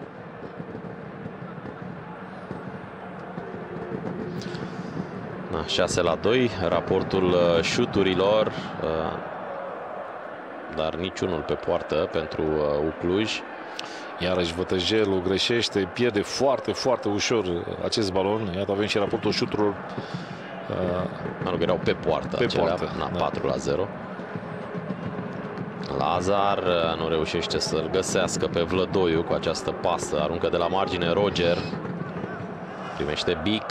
Da, 6-2, raportul șuturilor, dar niciunul pe poartă pentru Cluj. Iarăși Vătăjelu greșește, pierde foarte, foarte ușor acest balon. Iată, avem și raportul șuturilor. Nu, erau pe poartă. Pe poartă, da. 4-0. Lazar nu reușește să-l găsească pe Vlădoiu cu această pasă. Aruncă de la margine Roger. Primește Bic.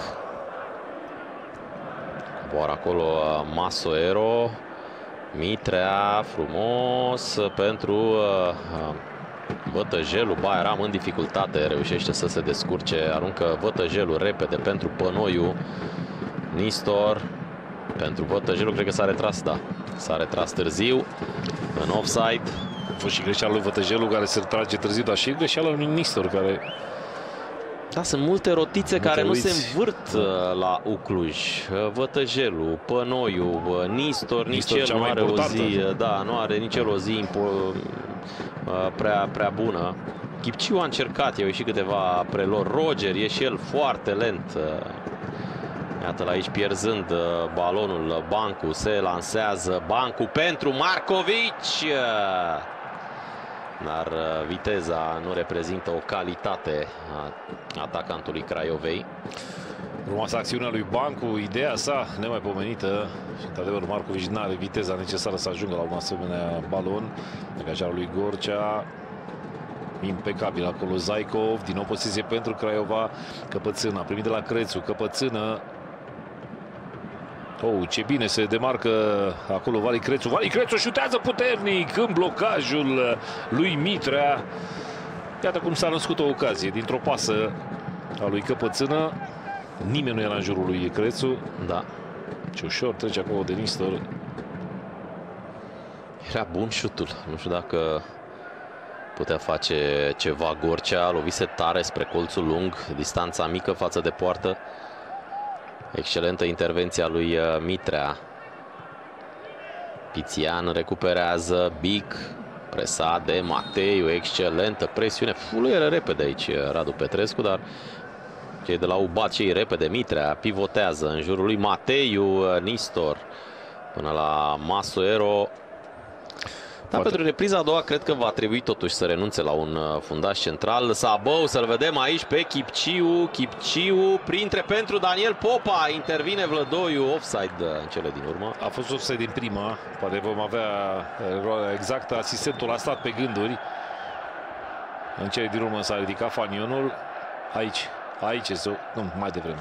Coboară acolo Masuero. Mitrea, frumos pentru Vătăjelu. Bayram în dificultate, reușește să se descurce. Aruncă Vătăjelu repede pentru Pănoiu. Nistor pentru Vătăjelu, cred că s-a retras, da. S-a retras târziu, în offside. A fost și greșeala lui Vătăjelu, care se trage târziu, dar și greșeala lui Nistor, care... Da, sunt multe rotițe care nu se învârt la Cluj. Vătăjelu, Pănoiu, Nistor, nici el nu are o zi, da, nu are nici el o zi prea bună. Chipciu a încercat, i-au ieșit câteva prelor. Roger e și el foarte lent. Iată-l aici pierzând balonul. Bancu se lansează. Bancu pentru Markovic. Dar viteza nu reprezintă o calitate a atacantului Craiovei. Frumoasă acțiunea lui Bancu, ideea sa nemaipomenită și într-adevăr Markovic nu are viteza necesară să ajungă la un asemenea balon. Degajarea lui Gorcea, impecabil acolo Zaikov, din nou poziție pentru Craiova. Căpățână a primit de la Crețu, Căpățână. Oh, ce bine se demarcă acolo Vali Crețu. Vali Crețu șutează puternic în blocajul lui Mitrea. Iată cum s-a născut o ocazie dintr-o pasă a lui Căpățână. Nimeni nu era în jurul lui Crețu. Da. Ce ușor trece acolo de Nistor. Era bun șutul. Nu știu dacă putea face ceva Gorcea. Lovise tare spre colțul lung. Distanța mică față de poartă. Excelentă intervenția lui Mitrea. Pițian recuperează. Bic. Presat de Mateiu. Excelentă presiune. Fluieră repede aici Radu Petrescu, dar cei de la U bat cei repede. Mitrea pivotează în jurul lui Mateiu. Nistor până la Masuero. Dar pentru repriza a doua cred că va trebui totuși să renunțe la un fundaș central. Sabău, să-l vedem aici pe Chipciu. Chipciu printre pentru Daniel Popa. Intervine Vlădoiu, offside în cele din urmă. A fost offside din prima. Poate vom avea exact. Asistentul a stat pe gânduri. În cele din urmă s-a ridicat fanionul. Aici este, nu, mai devreme.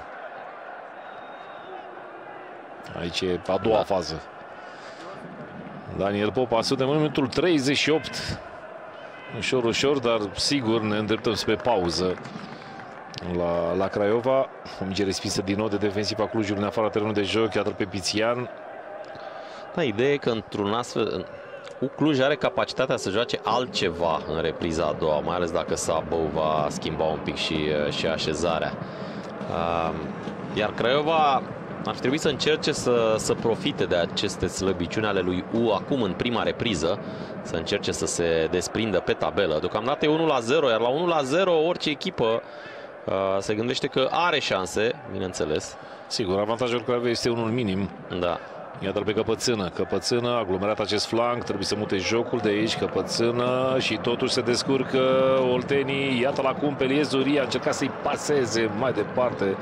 Aici e a doua fază. Daniel Popa, suntem în minutul 38. Ușor, ușor, dar sigur ne îndreptăm spre pauză la Craiova. O minge respinsă din nou de defensiva Clujului în afara terenului de joc. Iată pe Pițian. Da, ideea e că într-un astfel... Cluj are capacitatea să joace altceva în repriza a doua, mai ales dacă Sabău va schimba un pic și așezarea. Iar Craiova ar trebui să încerce să profite de aceste slăbiciuni ale lui U acum în prima repriză, să încerce să se desprindă pe tabelă. Deocamdată e 1-0, iar la 1-0 orice echipă se gândește că are șanse, bineînțeles. Sigur, avantajul Craiovei este unul minim. Da. Iată-l pe Căpățână. Căpățână, aglomerat acest flanc, trebuie să mute jocul de aici. Căpățână și totuși se descurcă oltenii. Iată la cum pe Liezuri a încercat să-i paseze mai departe.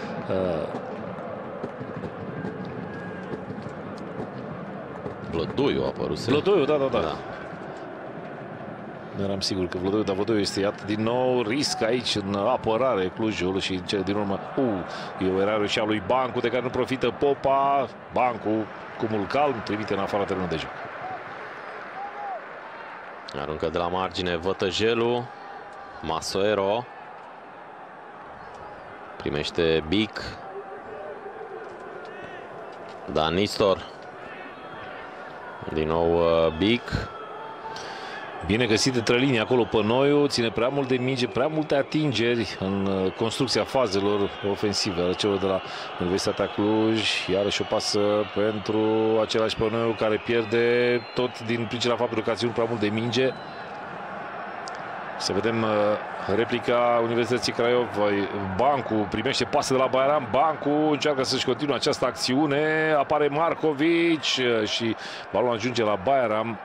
Vlădoiu a apărut. Vlădoiu, da. Nu eram sigur că Vlădoiu, dar Vlădoiu este, iată, din nou risc aici în apărare Clujul și în cele din urmă e o erare și a lui Bancu de care nu profită Popa. Bancu cu mult calm trimite în afara terenului de joc. Aruncă de la margine Vătăjelu. Masuero primește Bic. Dan Nistor. Din nou Bic. Bine găsit între linii acolo Pănoiu, ține prea mult de minge, prea multe atingeri în construcția fazelor ofensive ale celor de la Universitatea Cluj. Iarăși o pasă pentru același Pănoiu care pierde tot din pricina faptului că a ținut prea mult de minge. Să vedem replica Universității Craiova. Bancu primește pasă de la Bairam. Bancu încearcă să-și continue această acțiune. Apare Markovic și balonul ajunge la Bairam.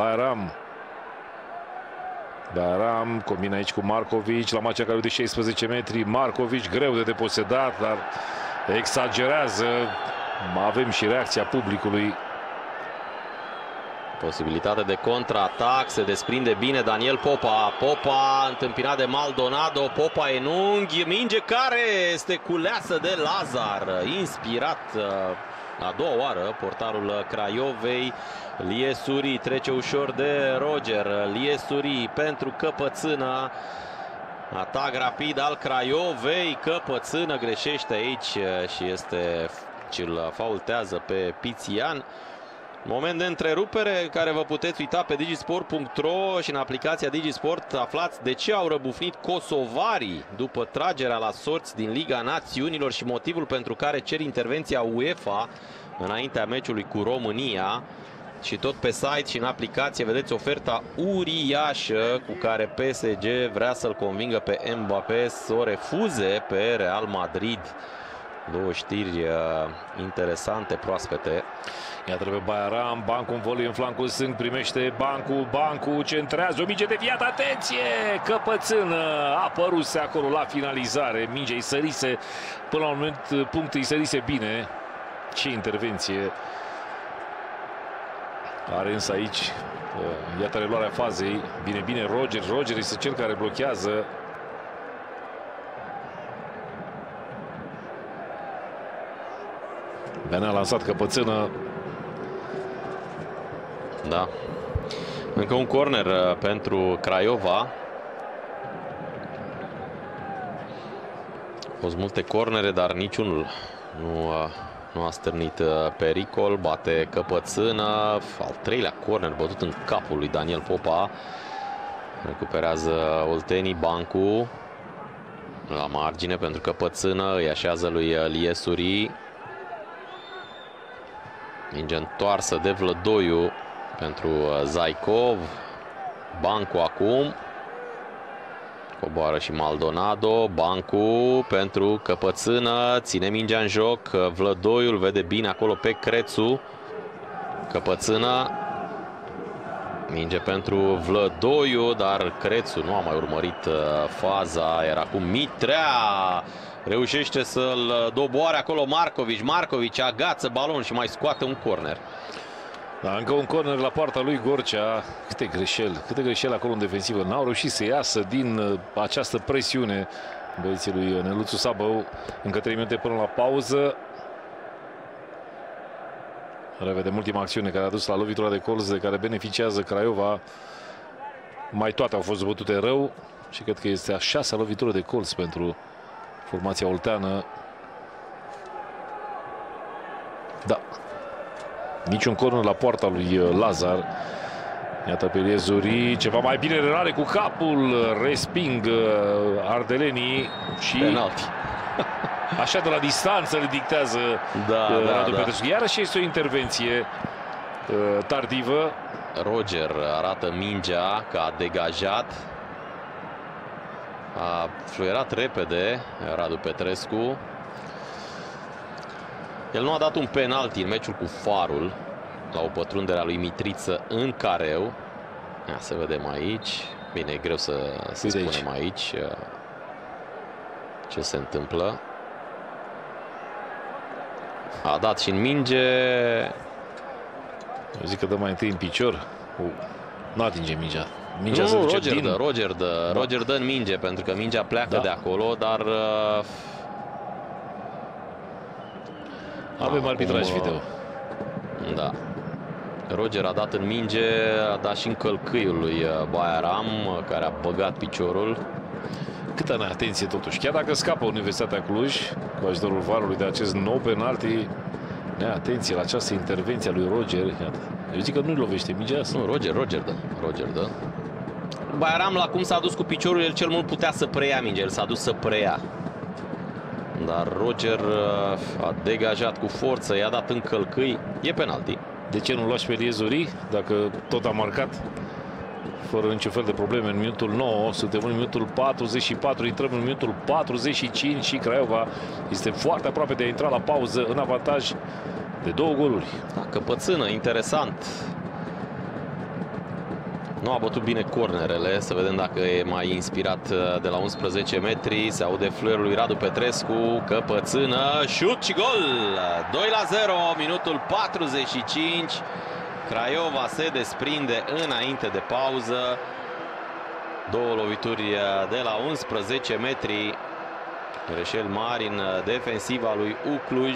Bairam combina aici cu Markovic la marginea care de 16 metri. Markovic greu de deposedat, dar exagerează. Avem și reacția publicului. Posibilitate de contraatac, se desprinde bine Daniel Popa. Popa întâmpinat de Maldonado. Popa în unghi, minge care este culeasă de Lazar. Inspirat a doua oară portarul Craiovei. Liesuri trece ușor de Roger. Liesuri pentru Căpățână. Atac rapid al Craiovei. Căpățână greșește aici și îl faultează pe Pițian. Moment de întrerupere care vă puteți uita pe digisport.ro și în aplicația Digisport aflați de ce au răbufnit kosovarii după tragerea la sorți din Liga Națiunilor și motivul pentru care cer intervenția UEFA înaintea meciului cu România. Și tot pe site și în aplicație vedeți oferta uriașă cu care PSG vrea să-l convingă pe Mbappé să o refuze pe Real Madrid. Două știri interesante, proaspete. Iată pe Bayaram, Bancu în volei în flancul stâng, primește Bancu, centrează, o minge deviată, atenție! Căpățână, apăruse acolo la finalizare, mingea îi sărise, până la un moment punct îi sărise bine. Ce intervenție are însă aici, iată reluarea fazei, bine Roger este cel care blochează. Benea a lansat Căpățână. Da. Încă un corner pentru Craiova. Au fost multe cornere, dar niciunul nu a stârnit pericol. Bate Căpățână. Al treilea corner bătut în capul lui Daniel Popa. Recuperează Oltenii, Bancu la margine pentru Căpățână. Îi așează lui Liesuri. Minge întoarsă de Vlădoiu pentru Zaikov. Bancu acum. Coboară și Maldonado. Bancu pentru Căpățână. Ține mingea în joc. Vlădoiu îl vede bine acolo pe Crețu. Căpățână. Minge pentru Vlădoiu, dar Crețu nu a mai urmărit faza. Era cu Mitrea. Reușește să-l doboare acolo Marcovici agață balon și mai scoate un corner. Da, încă un corner la poarta lui Gorcea. Câte greșeli acolo în defensivă. N-au reușit să iasă din această presiune băieții lui Neluțu Sabău. Încă 3 minute până la pauză. Revedem ultima acțiune care a dus la lovitura de colț de care beneficiază Craiova. Mai toate au fost bătute rău și cred că este a 6-a lovitură de colț pentru formația olteană. Da. Niciun corner la poarta lui Lazar. Iată pe Liezuri. Ceva mai bine rare cu capul. Resping ardelenii și penalti. Așa de la distanță le dictează Radu Petrescu. Iarăși este o intervenție tardivă. Roger arată mingea că a degajat. A fluierat repede Radu Petrescu. El nu a dat un penalti în meciul cu Farul la o pătrundere a lui Mitriță în careu. Ia să vedem aici. Bine, e greu să spunem aici ce se întâmplă. A dat și în minge. Eu zic că dă mai întâi în picior. Nu atinge mingea. Nu, Roger dă în minge, pentru că mingea pleacă de acolo, dar avem arbitraj video. Da. Roger a dat în minge, a dat și în călcâiul lui Bayaram, care a băgat piciorul. Câtă neatenție totuși. Chiar dacă scapă Universitatea Cluj cu ajutorul VAR-ului de acest nou penalti, neatenție la această intervenție a lui Roger. Iată. Eu zic că nu-i lovește mingea asta. Nu, Roger dă. Bayaram, la cum s-a dus cu piciorul, el cel mult putea să preia mingea. El s-a dus să preia. Dar Roger a degajat cu forță, i-a dat în călcâi. E penalti. De ce nu lași pe Liezuri? Dacă tot a marcat fără niciun fel de probleme în minutul 9, suntem în minutul 44, intrăm în minutul 45 și Craiova este foarte aproape de a intra la pauză în avantaj de 2 goluri. Da, Căpățână, interesant. Nu a bătut bine cornerele, să vedem dacă e mai inspirat de la 11 metri. Se aude fluierul lui Radu Petrescu, Căpățână, șut și gol! 2-0, minutul 45. Craiova se desprinde înainte de pauză. 2 lovituri de la 11 metri. Greșeli mari în defensiva lui Cluj.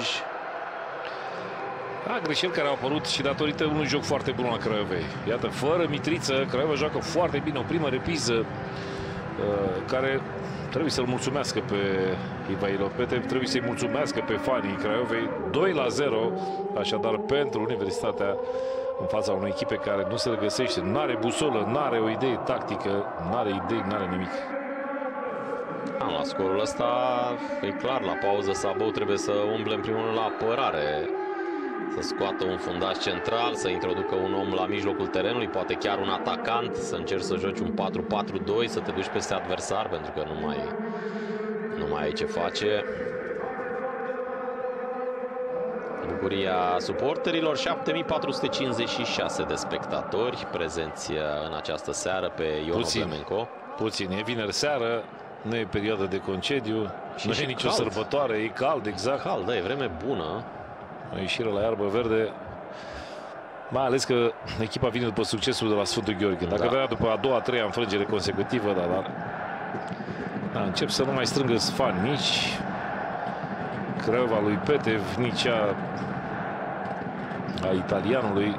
Da, greșeli care au apărut și datorită unui joc foarte bun la Craiovei. Iată, fără Mitriță, Craiova joacă foarte bine, o primă repriză care trebuie să-l mulțumească pe Ivailo Lopete, trebuie să-i mulțumească pe fanii Craiovei. 2-0, așadar, pentru Universitatea în fața unei echipe care nu se regăsește, nu are busolă, nu are o idee tactică, nu are idei, nu are nimic. La scorul ăsta e clar, la pauză Sabău trebuie să umble în primul rând la apărare. să scoată un fundaș central, să introducă un om la mijlocul terenului, poate chiar un atacant, să încerci să joci un 4-4-2, să te duci peste adversar, pentru că nu mai ai ce face. Bucuria suporterilor, 7456 de spectatori prezenți în această seară pe Ion Oblemenco. Puțin, e vineri seară, nu e perioadă de concediu, și nu e nicio sărbătoare, e cald, exact. Cald, da, e vreme bună. O ieșire la iarbă verde, mai ales că echipa vine după succesul de la Sfântul Gheorghe. Dacă avea după a doua, a treia înfrângere consecutivă, dar încep să nu mai strângă fani nici Craiova lui Petev, nici a italianului.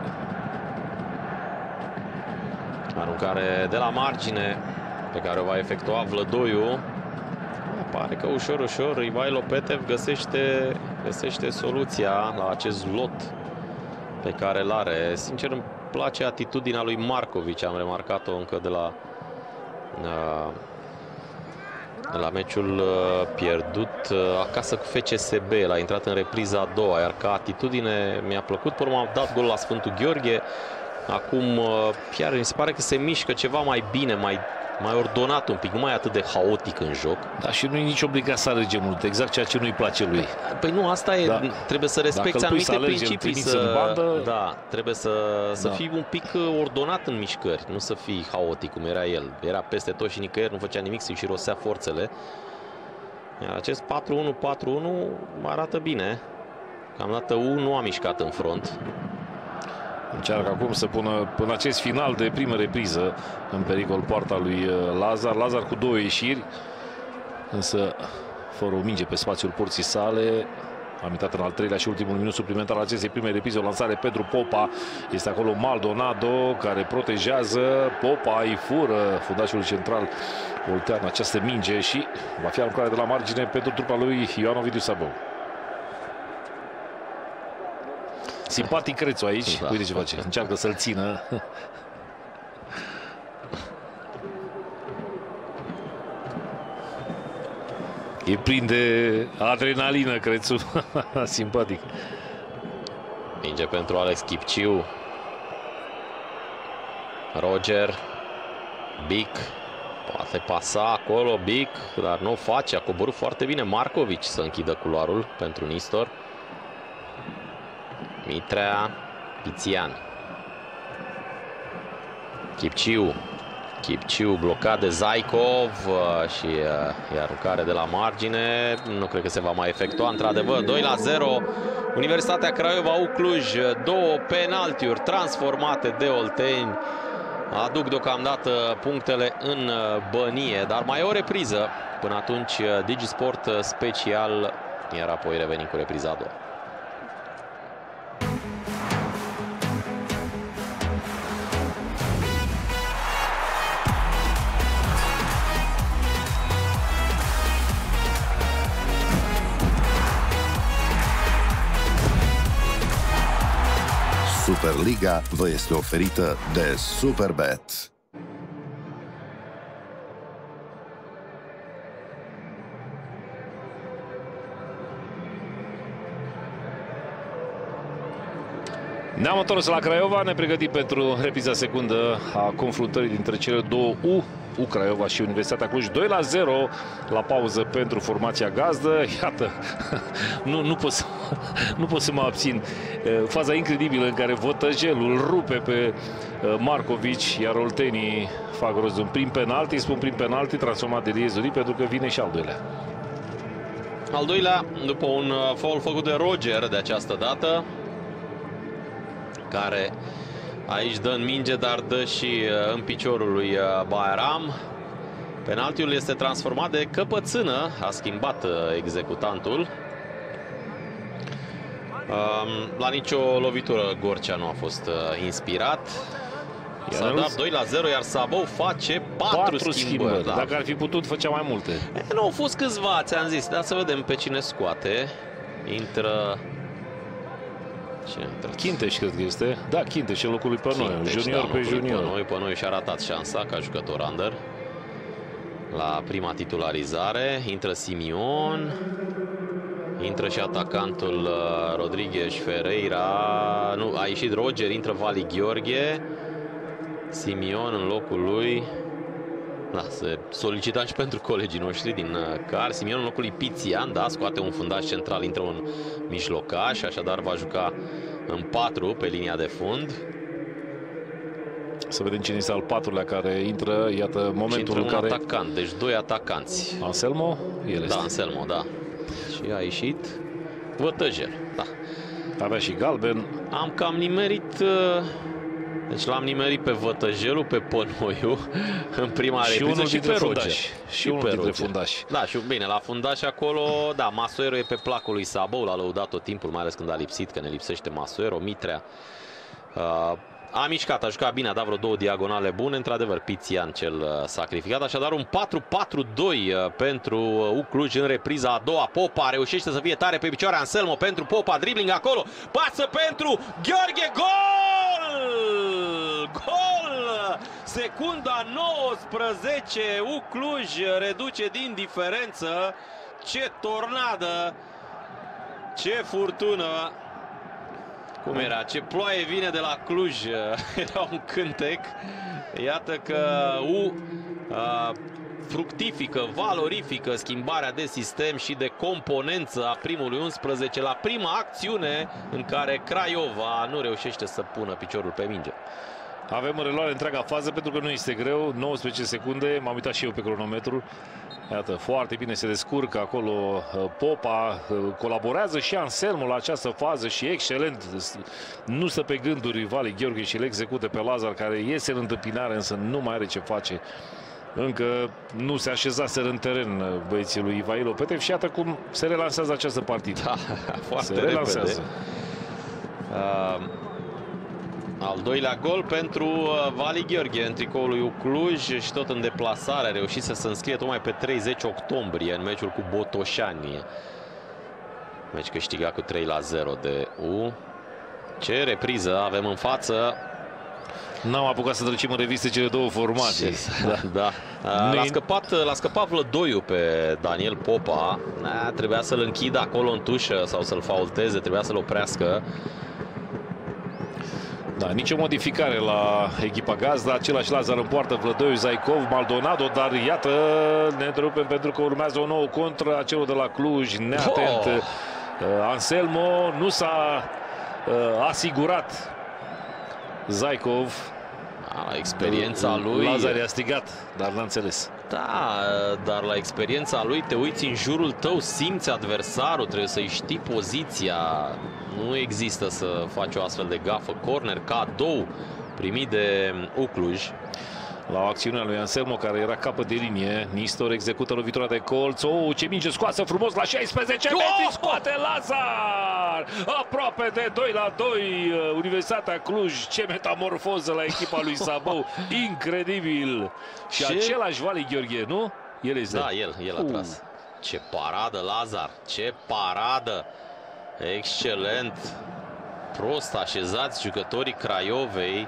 Aruncare de la margine pe care o va efectua Vlădoiu. Pare că ușor, ușor Ivailo Petev găsește soluția la acest lot pe care îl are. Sincer, îmi place atitudinea lui Markovic. Am remarcat-o încă de la meciul pierdut acasă cu FCSB. El a intrat în repriza a doua, iar ca atitudine mi-a plăcut. Pe urmă a dat gol la Sfântul Gheorghe. Acum chiar mi se pare că se mișcă ceva mai bine, mai ordonat un pic, nu mai e atât de haotic în joc. Da, și nu e nici obligat să alerge mult, exact ceea ce nu-i place lui. Păi nu, asta e, trebuie să respecti anumite principii, trebuie să fii un pic ordonat în mișcări, nu să fii haotic cum era el. Era peste tot și nicăieri, nu făcea nimic, să-și rosea forțele. Iar acest 4-1-4-1 arată bine. Deocamdată nu a mișcat în front. Încearcă acum să pună în acest final de primă repriză în pericol poarta lui Lazar. Lazar cu două ieșiri, însă fără o minge pe spațiul porții sale. Am intrat în al treilea și ultimul minut suplimentar al acestei prime reprize. O lansare Pedro Popa. Este acolo Maldonado care protejează. Popa îi fură fundașul central oltean această minge și va fi aruncare de la margine pentru trupa lui Ioan Ovidiu Sabău. Simpatic Crețu aici. Da. Uite ce face. Încearcă să-l țină. E plin de adrenalină Crețu. Simpatic. Minge pentru Alex Chipciu. Roger. Bic. Poate pasa acolo Bic, dar nu o face. A coborât foarte bine Markovic să închidă culoarul pentru Nistor. Mitrea, Pițian. Chipciu blocat de Zaikov și aruncare de la margine. Nu cred că se va mai efectua. Într-adevăr, 2-0. Universitatea Craiova Cluj. Două penaltiuri transformate de olteni aduc deocamdată punctele în bănie, dar mai e o repriză. Până atunci Digisport special, iar apoi revenim cu repriza a doua. Superliga vă este oferită de Superbet. Ne-am întors la Craiova, ne pregătim pentru repriza secundă a confruntării dintre cele două U Craiova și Universitatea Cluj. 2-0 la pauză pentru formația gazdă. Iată, nu pot să mă abțin. Faza incredibilă în care Votăjelul rupe pe Markovic, iar oltenii fac rost de un prim penalti. Spun prim penalti transformat de Liezuri pentru că vine și al doilea. Al doilea, după un foul făcut de Roger de această dată, care aici dă în minge, dar dă și în piciorul lui Baeram. Penaltiul este transformat de căpățână, a schimbat executantul. La nicio lovitură Gorcea nu a fost inspirat. S-a dat 2-0, iar Sabău face 4 schimbări. Da. Dacă ar fi putut, făcea mai multe. Nu au fost câțiva, ți-am zis, dar să vedem pe cine scoate. Intră... Chinteș cred că este. Da, Chinteș în locul lui Pănoiu. Junior pe junior. Pănoiu și-a ratat șansa ca jucător under la prima titularizare. Intră Simion. Intră și atacantul Rodriguez Ferreira. Nu, a ieșit Roger, intră Vali Gheorghe. Simion în locul lui. Da, se solicita și pentru colegii noștri din car. Simion în locul lui Pițian, da, scoate un fundaș central, intră un mijlocaș, așadar va juca în 4 pe linia de fund. Să vedem cine este al patrulea care intră. Iată momentul în care... atacant, deci 2 atacanți. Anselmo? El este. Da, Anselmo, da. Și a ieșit Vătăjel, da. Avea și galben. Am cam nimerit... Deci l-am nimerit pe Vătăjelul, pe Pănoiu în prima repriză și pe Roger. Și unul dintre fundași. Da, și bine, la fundaș acolo, da, Masuero e pe placul lui Sabou, l-a lăudat tot timpul, mai ales când a lipsit, că ne lipsește Masuero. Mitrea a mișcat, a jucat bine, a dat vreo 2 diagonale bune, într-adevăr Pițian cel sacrificat, așadar un 4-4-2 pentru Cluj în repriza a doua. Popa reușește să fie tare pe picioare, Anselmo pentru Popa, dribbling acolo, pasă pentru Gheorghe, gol! Gol! Secunda 19, Cluj reduce din diferență. Ce tornadă, ce furtună! Cum era? Ce ploaie vine de la Cluj! Era un cântec. Iată că fructifică, valorifică schimbarea de sistem și de componență a primului 11 la prima acțiune în care Craiova nu reușește să pună piciorul pe minge. Avem în reluare întreaga fază pentru că nu este greu. 19 secunde, m-am uitat și eu pe cronometru. Iată, foarte bine se descurcă acolo Popa, colaborează și Anselmo la această fază și excelent. Nu stă pe gânduri Vali Gheorghe și le execută pe Lazar, care iese în întâmpinare, însă nu mai are ce face. Încă nu se așezaseră în teren băieții lui Ivailo Petev și iată cum se relansează această partidă. Da, foarte se relansează. Al doilea gol pentru Vali Gheorghe în tricoul lui Cluj și tot în deplasare a reușit să se înscrie tocmai pe 30 octombrie în meciul cu Botoșani. Meci câștigat cu 3-0 de U. Ce repriză avem în față. N-am apucat să trecem în revistă cele două formații. Da. L-a scăpat Vlădoiu pe Daniel Popa. Trebuia să-l închidă acolo în tușă sau să-l faulteze, trebuia să-l oprească. Da, nicio modificare la echipa gazdă, același Lazar în poartă, Vlădoiu, Zaicov, Maldonado, dar iată, ne întrerupem pentru că urmează o nouă contră a celor de la Cluj, neatent. Anselmo nu s-a asigurat. Zaicov. Experiența lui. Lazar i-a strigat, dar n-a înțeles. Da, dar la experiența lui te uiți în jurul tău, simți adversarul, trebuie să-i știi poziția. Nu există să faci o astfel de gafă. Corner, cadou primit de Cluj. La o acțiune a lui Anselmo, care era capăt de linie, Nistor execută lovitura de colț. Ce minge scoasă frumos la 16 metri, scoate Lazar! Aproape de 2-2, Universitatea Cluj. Ce metamorfoză la echipa lui Sabou, incredibil! Și același Vali Gheorghe, nu? El este. Da, el a tras. Ce paradă, Lazar! Ce paradă! Excelent! Prost așezați jucătorii Craiovei.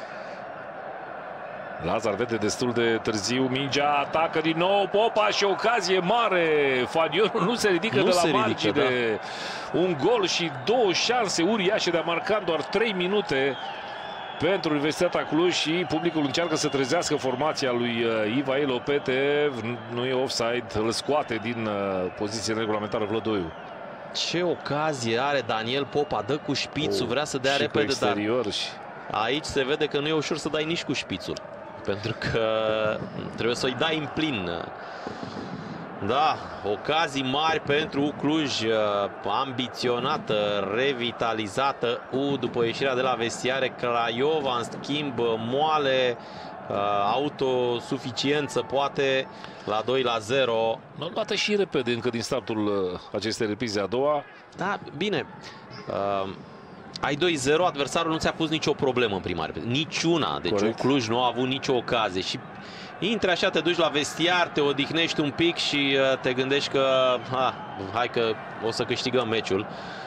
Lazar vede destul de târziu mingea, atacă din nou Popa și ocazie mare. Fanionul nu se ridică de la margine. Da. Un gol și 2 șanse uriașe de a marca în doar 3 minute pentru Universitatea Cluj și publicul încearcă să trezească formația lui Ivailo Petev. Nu e offside, îl scoate din poziție regulamentară Vlădoiu. Ce ocazie are Daniel Popa, dă cu șpițul, vrea să dea repede, dar aici se vede că nu e ușor să dai nici cu șpițul. Pentru că trebuie să-i dai în plin. Da, ocazii mari pentru Cluj, ambiționată, revitalizată după ieșirea de la vestiare. Craiova, în schimb, moale, autosuficiență, poate, la 2-0. Nu luată și repede încă din startul acestei reprize a doua. Da, bine. Ai 2-0, adversarul nu ți-a pus nicio problemă în prima repriză. Niciuna. Deci Cluj nu a avut nicio ocazie. Și intri așa, te duci la vestiar, te odihnești un pic și te gândești că hai că o să câștigăm meciul.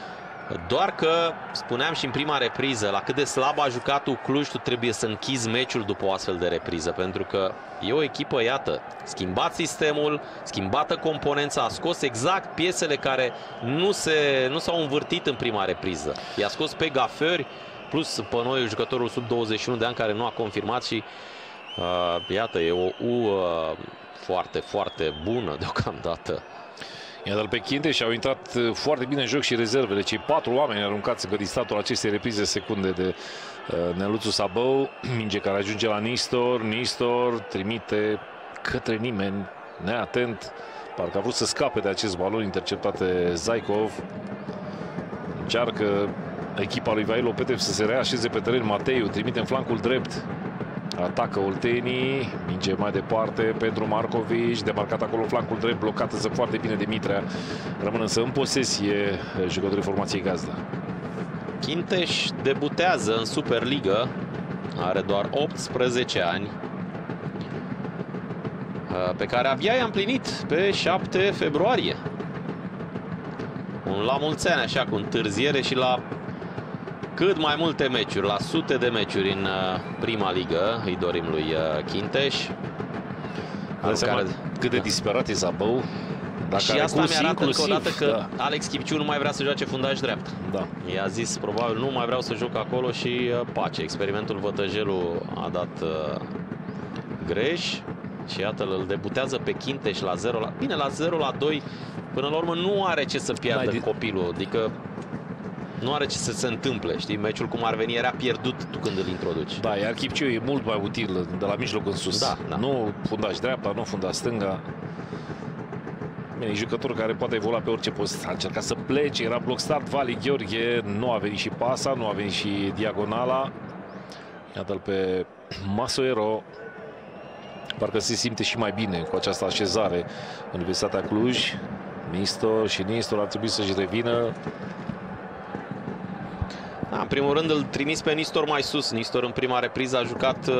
Doar că, spuneam și în prima repriză, la cât de slab a jucat Cluj, tu trebuie să închizi meciul după o astfel de repriză. Pentru că e o echipă, iată, schimbat sistemul, schimbată componența, a scos exact piesele care nu s-au învârtit în prima repriză. I-a scos pe Gaferi, plus pe noi jucătorul sub 21 de ani care nu a confirmat și iată, e o foarte, foarte bună deocamdată. Iată-l pe Chinte și au intrat foarte bine în joc și rezervele. Cei 4 oameni aruncați pe distantul acestei reprize secunde de Neluțu Sabău. Minge care ajunge la Nistor. Nistor trimite către nimeni, neatent. Parcă a vrut să scape de acest balon interceptat de Zaikov. Încearcă echipa lui Vailo Petev să se reașeze pe teren. Mateiu trimite în flancul drept. Atacă Oltenii, minge mai departe pentru Marcovici, demarcat acolo flancul drept, blocat însă foarte bine de Mitrea. Rămân însă în posesie jucătorii formației gazdă. Chinteș debutează în Superliga, are doar 18 ani, pe care abia i-a împlinit pe 7 februarie. La mulți ani, așa, cu întârziere și la cât mai multe meciuri, la sute de meciuri în prima ligă, îi dorim lui Chinteș. Cât de disperat e Zabău. Și asta mi-arată încă o dată că Alex Chipciu nu mai vrea să joace fundaș dreapta. Da. I-a zis probabil nu mai vreau să joc acolo și pace. Experimentul Vătăjelu a dat greș și iată îl debutează pe Chinteș la 0 bine, la 0-2. Până la urmă nu are ce să piardă copilul, adică nu are ce să se întâmple, știi? Meciul cum ar veni era pierdut tu când îl introduci. Da, iar Chipciu e mult mai util de la mijloc în sus. Da, da. Nu fundaș dreapta, nu fundaș stânga. Bine, e jucător care poate evolua pe orice post. A încercat să plece, era bloc start Vali Gheorghe, nu a venit și pasa, nu a venit și diagonala. Iată-l pe Masoero. Parcă se simte și mai bine cu această așezare. Universitatea Cluj. Nistor ar trebui să-și revină. Da, în primul rând îl trimis pe Nistor mai sus. Nistor în prima repriză a jucat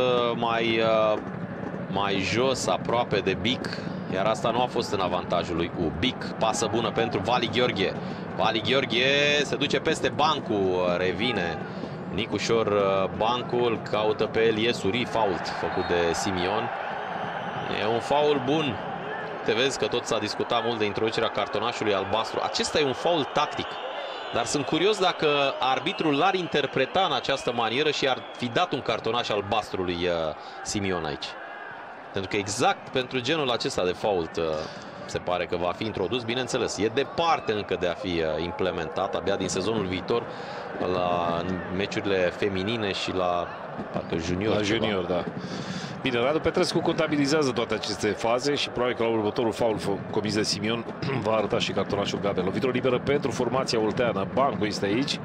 mai jos, aproape de Bic. Iar asta nu a fost în avantajul lui Bic. Pasă bună pentru Vali Gheorghe. Vali Gheorghe se duce peste Bancu, revine Nicușor Bancul, caută pe Elie Suri, fault făcut de Simion. E un faul bun. Te vezi că tot s-a discutat mult de introducerea cartonașului albastru. Acesta e un faul tactic. Dar sunt curios dacă arbitrul l-ar interpreta în această manieră și ar fi dat un cartonaș albastru lui Simion aici. Pentru că exact pentru genul acesta de fault se pare că va fi introdus, bineînțeles. E departe încă de a fi implementat, abia din sezonul viitor, la meciurile feminine și la parcă junior. La junior, da. Bine, Radu Petrescu contabilizează toate aceste faze și probabil că la următorul faul comis de Simion va arăta și cartonașul galben. Lovitură liberă pentru formația olteană. Bancu este aici.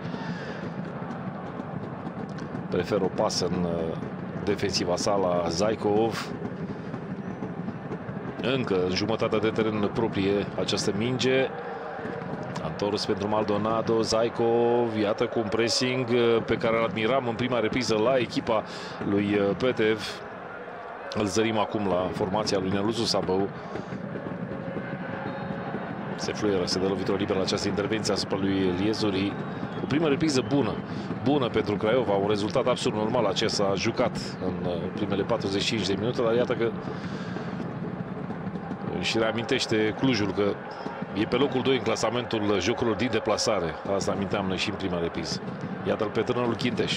Prefer o pasă în defensiva sa la Zaikov. Încă în jumătatea de teren proprie această minge. A întors pentru Maldonado, Zaikov, iată cu un pressing pe care îl admiram în prima repriză la echipa lui Petev. Îl zărim acum la formația lui Neluțu Sabău. Se fluieră, se dă lovitură liberă la această intervenție asupra lui Elie Suri. O primă repriză bună pentru Craiova, un rezultat absolut normal. Acesta a jucat în primele 45 de minute, dar iată că și reamintește Clujul că e pe locul 2 în clasamentul jocurilor din deplasare. Asta aminteam noi și în prima repriză. Iată-l pe tânărul Chinteș.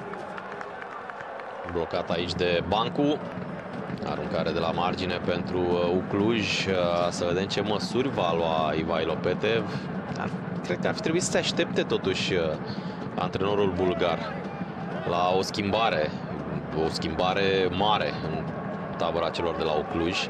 Blocat aici de Bancu. Aruncare de la margine pentru Cluj. Să vedem ce măsuri va lua Ivailo Petev. Cred că ar fi trebuit să se aștepte totuși antrenorul bulgar la o schimbare mare în tabăra celor de la Cluj.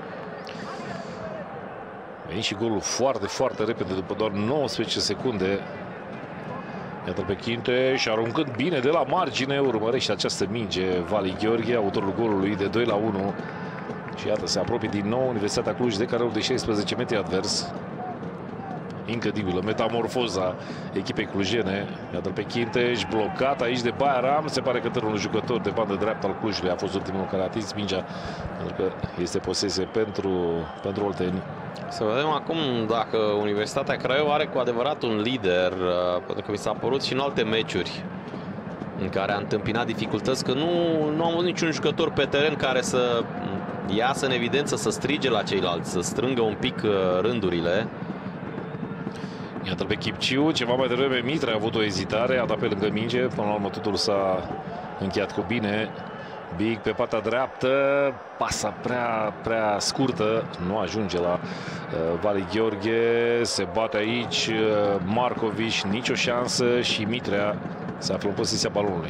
Veni și golul foarte, foarte repede după doar 19 secunde. Iată pe Chinteș, aruncând bine de la margine, urmărește această minge Vali Gheorghe, autorul golului de 2-1. Și iată, se apropie din nou Universitatea Cluj de careul de 16 metri advers. incredibilă metamorfoza echipei clujene. Iată pe Chinteș, blocat aici de Bayram. Se pare că tânărul jucător de bandă dreaptă al Clujului a fost ultimul care a atins mingea, pentru că este posesie pentru olteni. Să vedem acum dacă Universitatea Craiova are cu adevărat un lider, pentru că mi s-a părut și în alte meciuri în care a întâmpinat dificultăți, că nu am văzut niciun jucător pe teren care să iasă în evidență, să strige la ceilalți, să strângă un pic rândurile. Iată pe Chipciu, ceva mai devreme Mitre a avut o ezitare, a dat pe lângă minge, până la urmă totul s-a încheiat cu bine. Big pe partea dreaptă, pasa prea scurtă, nu ajunge la Vali Gheorghe, se bate aici Markovic, nicio șansă și Mitrea se află în posesia balonului.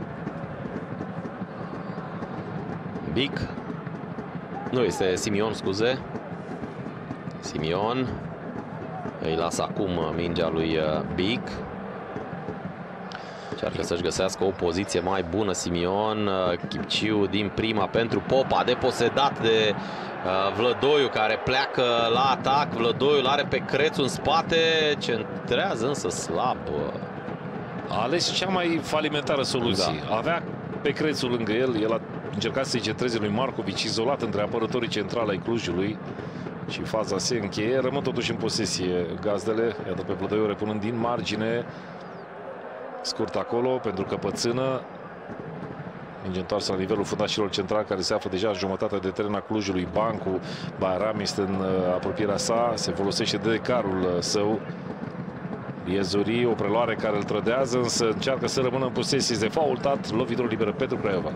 Big, nu, este Simion, scuze. Simion îi lasă acum mingea lui Big. Încearcă să-și găsească o poziție mai bună Simion. Chipciu din prima pentru Popa, deposedat de Vlădoiu, care pleacă la atac. Vlădoiu l-are pe Crețu în spate, centrează însă slab. A ales cea mai falimentară soluție. Da. Avea pe Crețu lângă el a încercat să-i centreze lui Markovic, izolat între apărătorii centrali ai Clujului. Și faza se încheie, rămân totuși în posesie gazdele. Iată pe Vlădoiu repunând din margine. Scurt acolo pentru căpățână. Minge întoarsă la nivelul fundașilor centrali, care se află deja în jumătatea de teren a Clujului. Bancu, Bayram este în apropierea sa, se folosește de carul său. Iezuri, o preluare care îl trădează, însă încearcă să rămână în posesie. Este faultat, lovitură liberă pentru Craiova.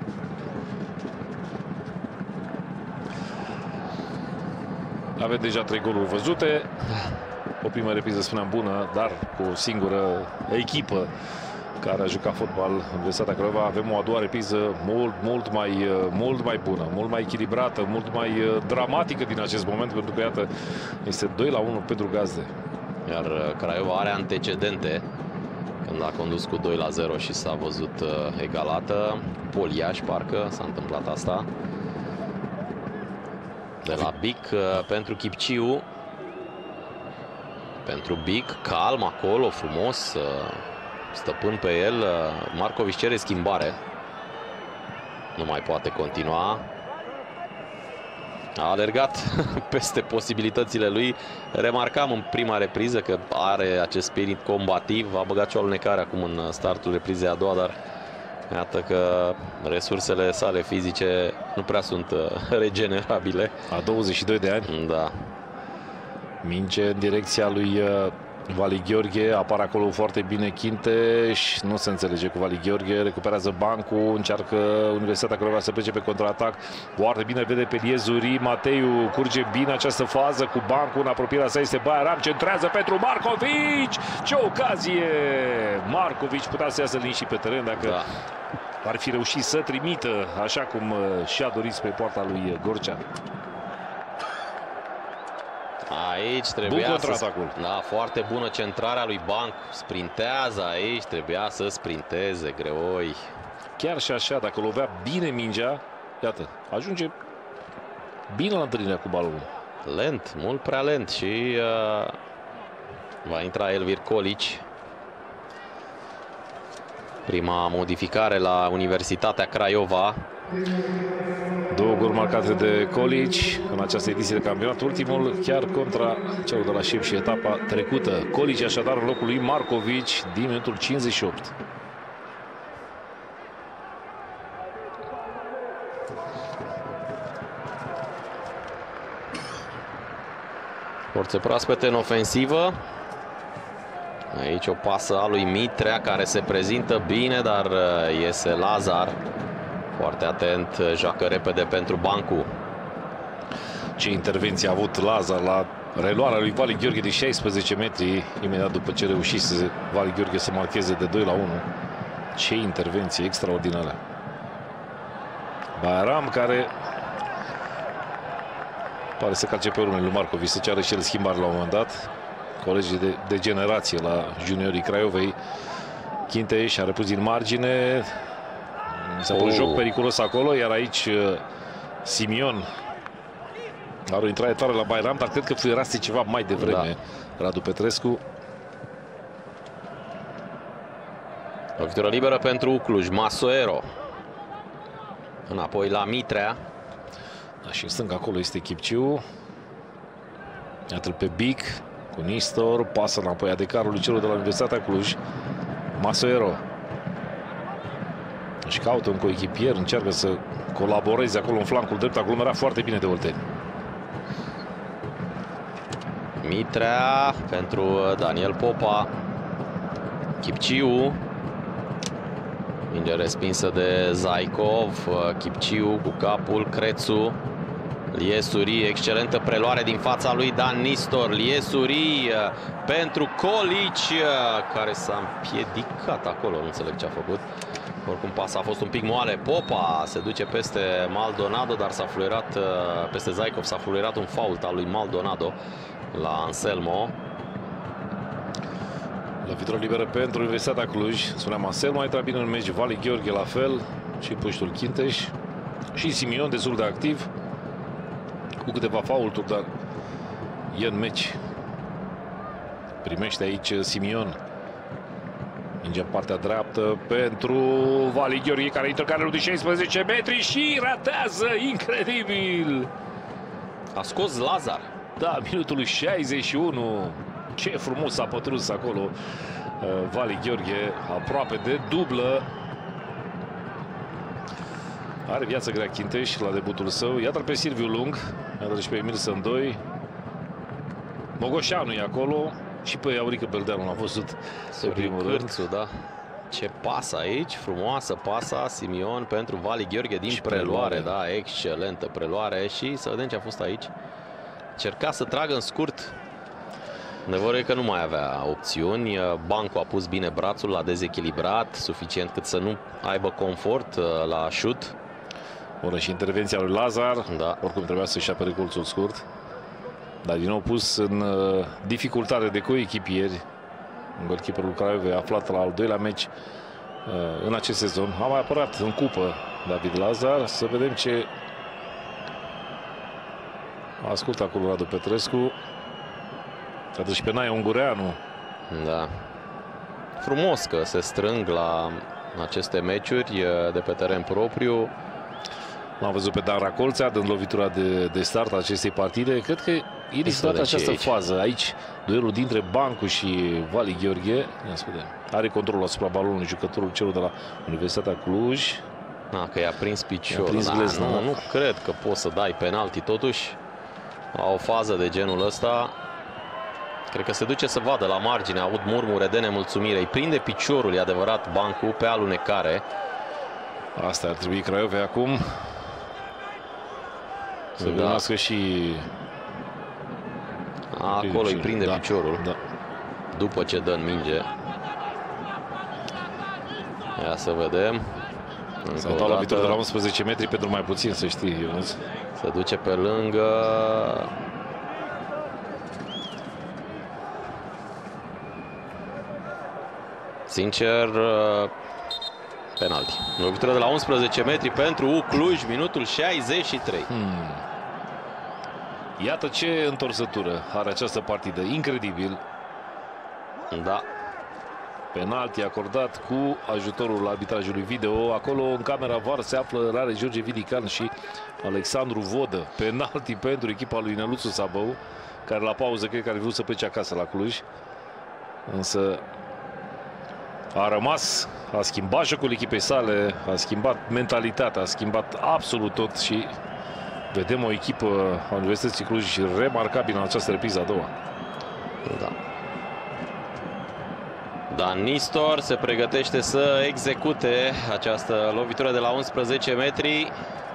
Avem deja 3 goluri văzute. O primă repriză, spuneam, bună, dar cu o singură echipă care a jucat fotbal în Universitatea Craiova. Avem o a doua repriză mult mai bună, mult mai echilibrată, mult mai dramatică din acest moment, pentru că, iată, este 2-1 pentru gazde. Iar Craiova are antecedente când a condus cu 2-0 și s-a văzut egalată. Poliaș, parcă s-a întâmplat asta. De la Big pentru Chipciu. Pentru Big, calm acolo, frumos, stăpân pe el. Markovic cere schimbare. Nu mai poate continua. A alergat peste posibilitățile lui. Remarcam în prima repriză că are acest spirit combativ. A băgat și o alunecare acum în startul reprizei a doua, dar iată că resursele sale fizice nu prea sunt regenerabile. A 22 de ani. Da. Minge în direcția lui Vali Gheorghe, apare acolo foarte bine Chinteș, nu se înțelege cu Vali Gheorghe, recuperează Bancu, încearcă Universitatea Craiova să plece pe contraatac, foarte bine vede pe Iezuri, Mateiu curge bine această fază cu Bancu, în apropierea sa este Bayram, centrează pentru Markovic, ce ocazie! Markovic putea să iasă liniștit pe teren dacă ar fi reușit să trimită așa cum și-a dorit spre poarta lui Gorcea. Aici trebuia foarte bună centrarea lui Bancu. Sprintează aici, trebuia să sprinteze Greoi. Chiar și așa, dacă lovea bine mingea, iată, ajunge bine la întâlnirea cu balonul. Lent, mult prea lent și va intra Elvir Colici. Prima modificare la Universitatea Craiova. 2 goluri marcate de Colici în această ediție de campionat, ultimul chiar contra celor de la Șep și etapa trecută. Colici așadar în locul lui Markovic din minutul 58. Forțe proaspete în ofensivă. Aici o pasă a lui Mitrea, care se prezintă bine, dar iese Lazar. Foarte atent, joacă repede pentru Bancu. Ce intervenție a avut Lazar la reluarea lui Vali Gheorghe de 16 metri, imediat după ce reușise Vali Gheorghe să marcheze de 2-1. Ce intervenție extraordinară. Bayram, care pare să calce pe urmele lui Markovic, să ceară și el schimbare la un moment dat. Colegii de generație la juniorii Craiovei. Chinteș a repus din margine. S-a pus joc periculos acolo, iar aici Simion Are o intrare tare la Bairam, dar cred că fluierase ceva mai devreme Radu Petrescu. Lovitură liberă pentru Cluj. Masoero. Înapoi la Mitrea. Da, și în stânga acolo este Chipciu. Iată-l pe Bic cu Nistor. Pasă înapoi Adecarului celor de la Universitatea Cluj. Masoero. Își caută un coechipier, încearcă să colaboreze acolo în flancul drept, aglomerat foarte bine de Olteni. Mitrea pentru Daniel Popa. Chipciu. Minge respinsă de Zaikov. Chipciu cu capul. Crețu. Liesuri, excelentă preluare din fața lui Dan Nistor. Liesuri pentru Colici, care s-a împiedicat acolo, nu înțeleg ce a făcut. Oricum pasa a fost un pic moale. Popa se duce peste Maldonado, dar s-a fluierat, peste Zaikov s-a fluierat un fault al lui Maldonado la Anselmo. Lovitură liberă pentru Universitatea Cluj. Spuneam, Anselmo a intrat bine în meci, Vali Gheorghe la fel, și puștul Chinteș, și Simion destul de activ, cu câteva faulturi, dar e în meci. Primește aici Simion. Mingea partea dreaptă pentru Vali Gheorghe, care intră carelul de 16 metri și ratează, incredibil. A scos Lazar. Da, minutul 61. Ce frumos a pătruns acolo Vali Gheorghe, aproape de dublă. Are viață grea Chinteș la debutul său. Iată-l pe Silviu Lung, iată-l și pe Emil Sândoi. Mogoșanu e acolo și pe Aurică Beldeanu l-am văzut pe primul rând. Da. Ce pasă aici, frumoasă pasa Simion pentru Vali Gheorghe din preluare. Da, excelentă preluare și să vedem ce a fost aici. Cerca să tragă în scurt. Adevărul e că nu mai avea opțiuni. Bancu a pus bine brațul, l-a dezechilibrat suficient cât să nu aibă confort la șut. Bună și intervenția lui Lazar. Da. Oricum trebuia să-și apere colțul scurt. Dar din nou pus în dificultate de coechipieri. Un golkeeperul Craiovei aflat la al doilea meci în acest sezon. A mai apărat în cupă David Lazar. Să vedem ce ascultă acolo Radu Petrescu. Atât și pe Naia Ungureanu. Da. Frumos că se strâng la aceste meciuri de pe teren propriu. L-am văzut pe Dan Racolțea dând lovitura de start a acestei partide. Cred că e discutată această fază. Aici duelul dintre Bancu și Vali Gheorghe. Ia să vedem. Are controlul asupra balonului jucătorul celor de la Universitatea Cluj. Că i-a prins piciorul. Nu cred că poți să dai penalti totuși. La o fază de genul ăsta. Cred că se duce să vadă la margine. Aud murmure de nemulțumire. Îi prinde piciorul, e adevărat, Bancu pe alunecare. Asta ar trebui Craiovei acum. Să gândească și... Acolo îi prinde piciorul. Da. După ce dă în minge. Ia să vedem. S-a dat la viitor de la 11 metri pentru mai puțin, să știi, Ionuț. Se duce pe lângă... Sincer, penalti. Lovitură de la 11 metri pentru Cluj, minutul 63. Iată ce întorsătură are această partidă. Incredibil. Da. Penalti acordat cu ajutorul arbitrajului video. Acolo, în camera VAR, se află Rare George Vidican și Alexandru Vodă. Penalti pentru echipa lui Neluțu Sabău, care la pauză cred că ar vrut să plece acasă la Cluj. Însă a rămas, a schimbat jocul echipei sale, a schimbat mentalitatea, a schimbat absolut tot și vedem o echipă a Universității Cluj remarcabilă în această repriză a doua. Da. Dan Nistor se pregătește să execute această lovitură de la 11 metri.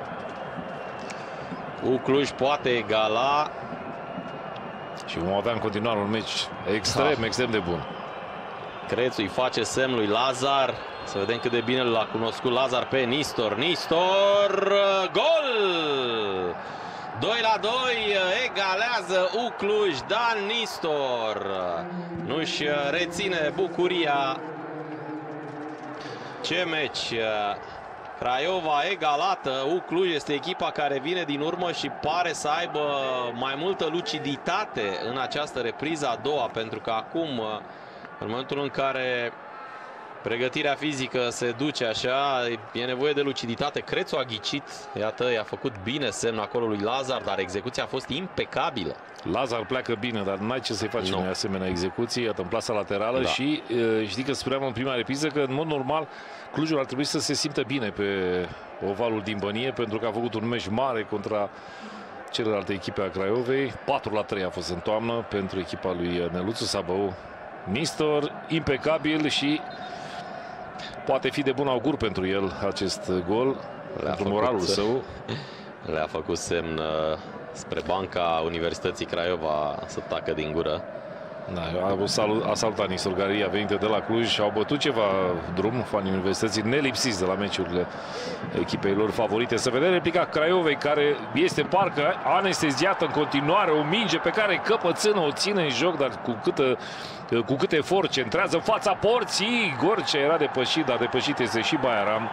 Cluj poate egala. Și vom avea în continuare un meci extrem de bun. Crețu îi face semn lui Lazar. Să vedem cât de bine l-a cunoscut Lazar pe Nistor. Nistor, gol! 2-2, egalează Cluj. Dan Nistor nu-și reține bucuria. Ce meci Craiova egalată. Cluj este echipa care vine din urmă și pare să aibă mai multă luciditate în această repriză a doua, pentru că acum, în momentul în care pregătirea fizică se duce așa, e nevoie de luciditate. Crețu a ghicit, iată, i-a făcut bine semn acolo lui Lazar, dar execuția a fost impecabilă. Lazar pleacă bine, dar n-ai ce să-i faci în asemenea execuție. Iată, în plasa laterală și știi că spuneam în prima repriză că în mod normal Clujul ar trebui să se simtă bine pe ovalul din Bănie, pentru că a făcut un meci mare contra celelalte echipe a Craiovei. 4-3 a fost în toamnă pentru echipa lui Neluțu Sabău. Nistor, impecabil și poate fi de bun augur pentru el acest gol, pentru moralul său. Le-a făcut semn spre banca Universității Craiova să tacă din gură. Da, a salutat Nistor Garia venită de la Cluj și au bătut ceva drum fanii Universității, nelipsiți de la meciurile echipei lor favorite. Să vedem replica Craiovei, care este parcă anesteziată în continuare. O minge pe care Căpățână o ține în joc, dar cu cât efort centrează fața porții. Gorcea era depășit, dar depășit este și Bayaram.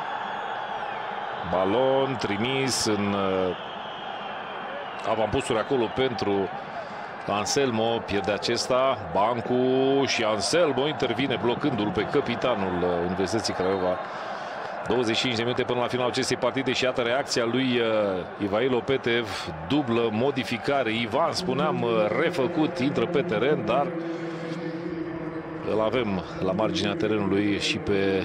Balon trimis în avamposturi acolo pentru Anselmo, pierde acesta, Bancu și Anselmo intervine blocându-l pe capitanul Universității Craiova. 25 de minute până la finalul acestei partide și iată reacția lui Ivailo Petev, dublă modificare. Ivan, spuneam, refăcut, intră pe teren, dar îl avem la marginea terenului și pe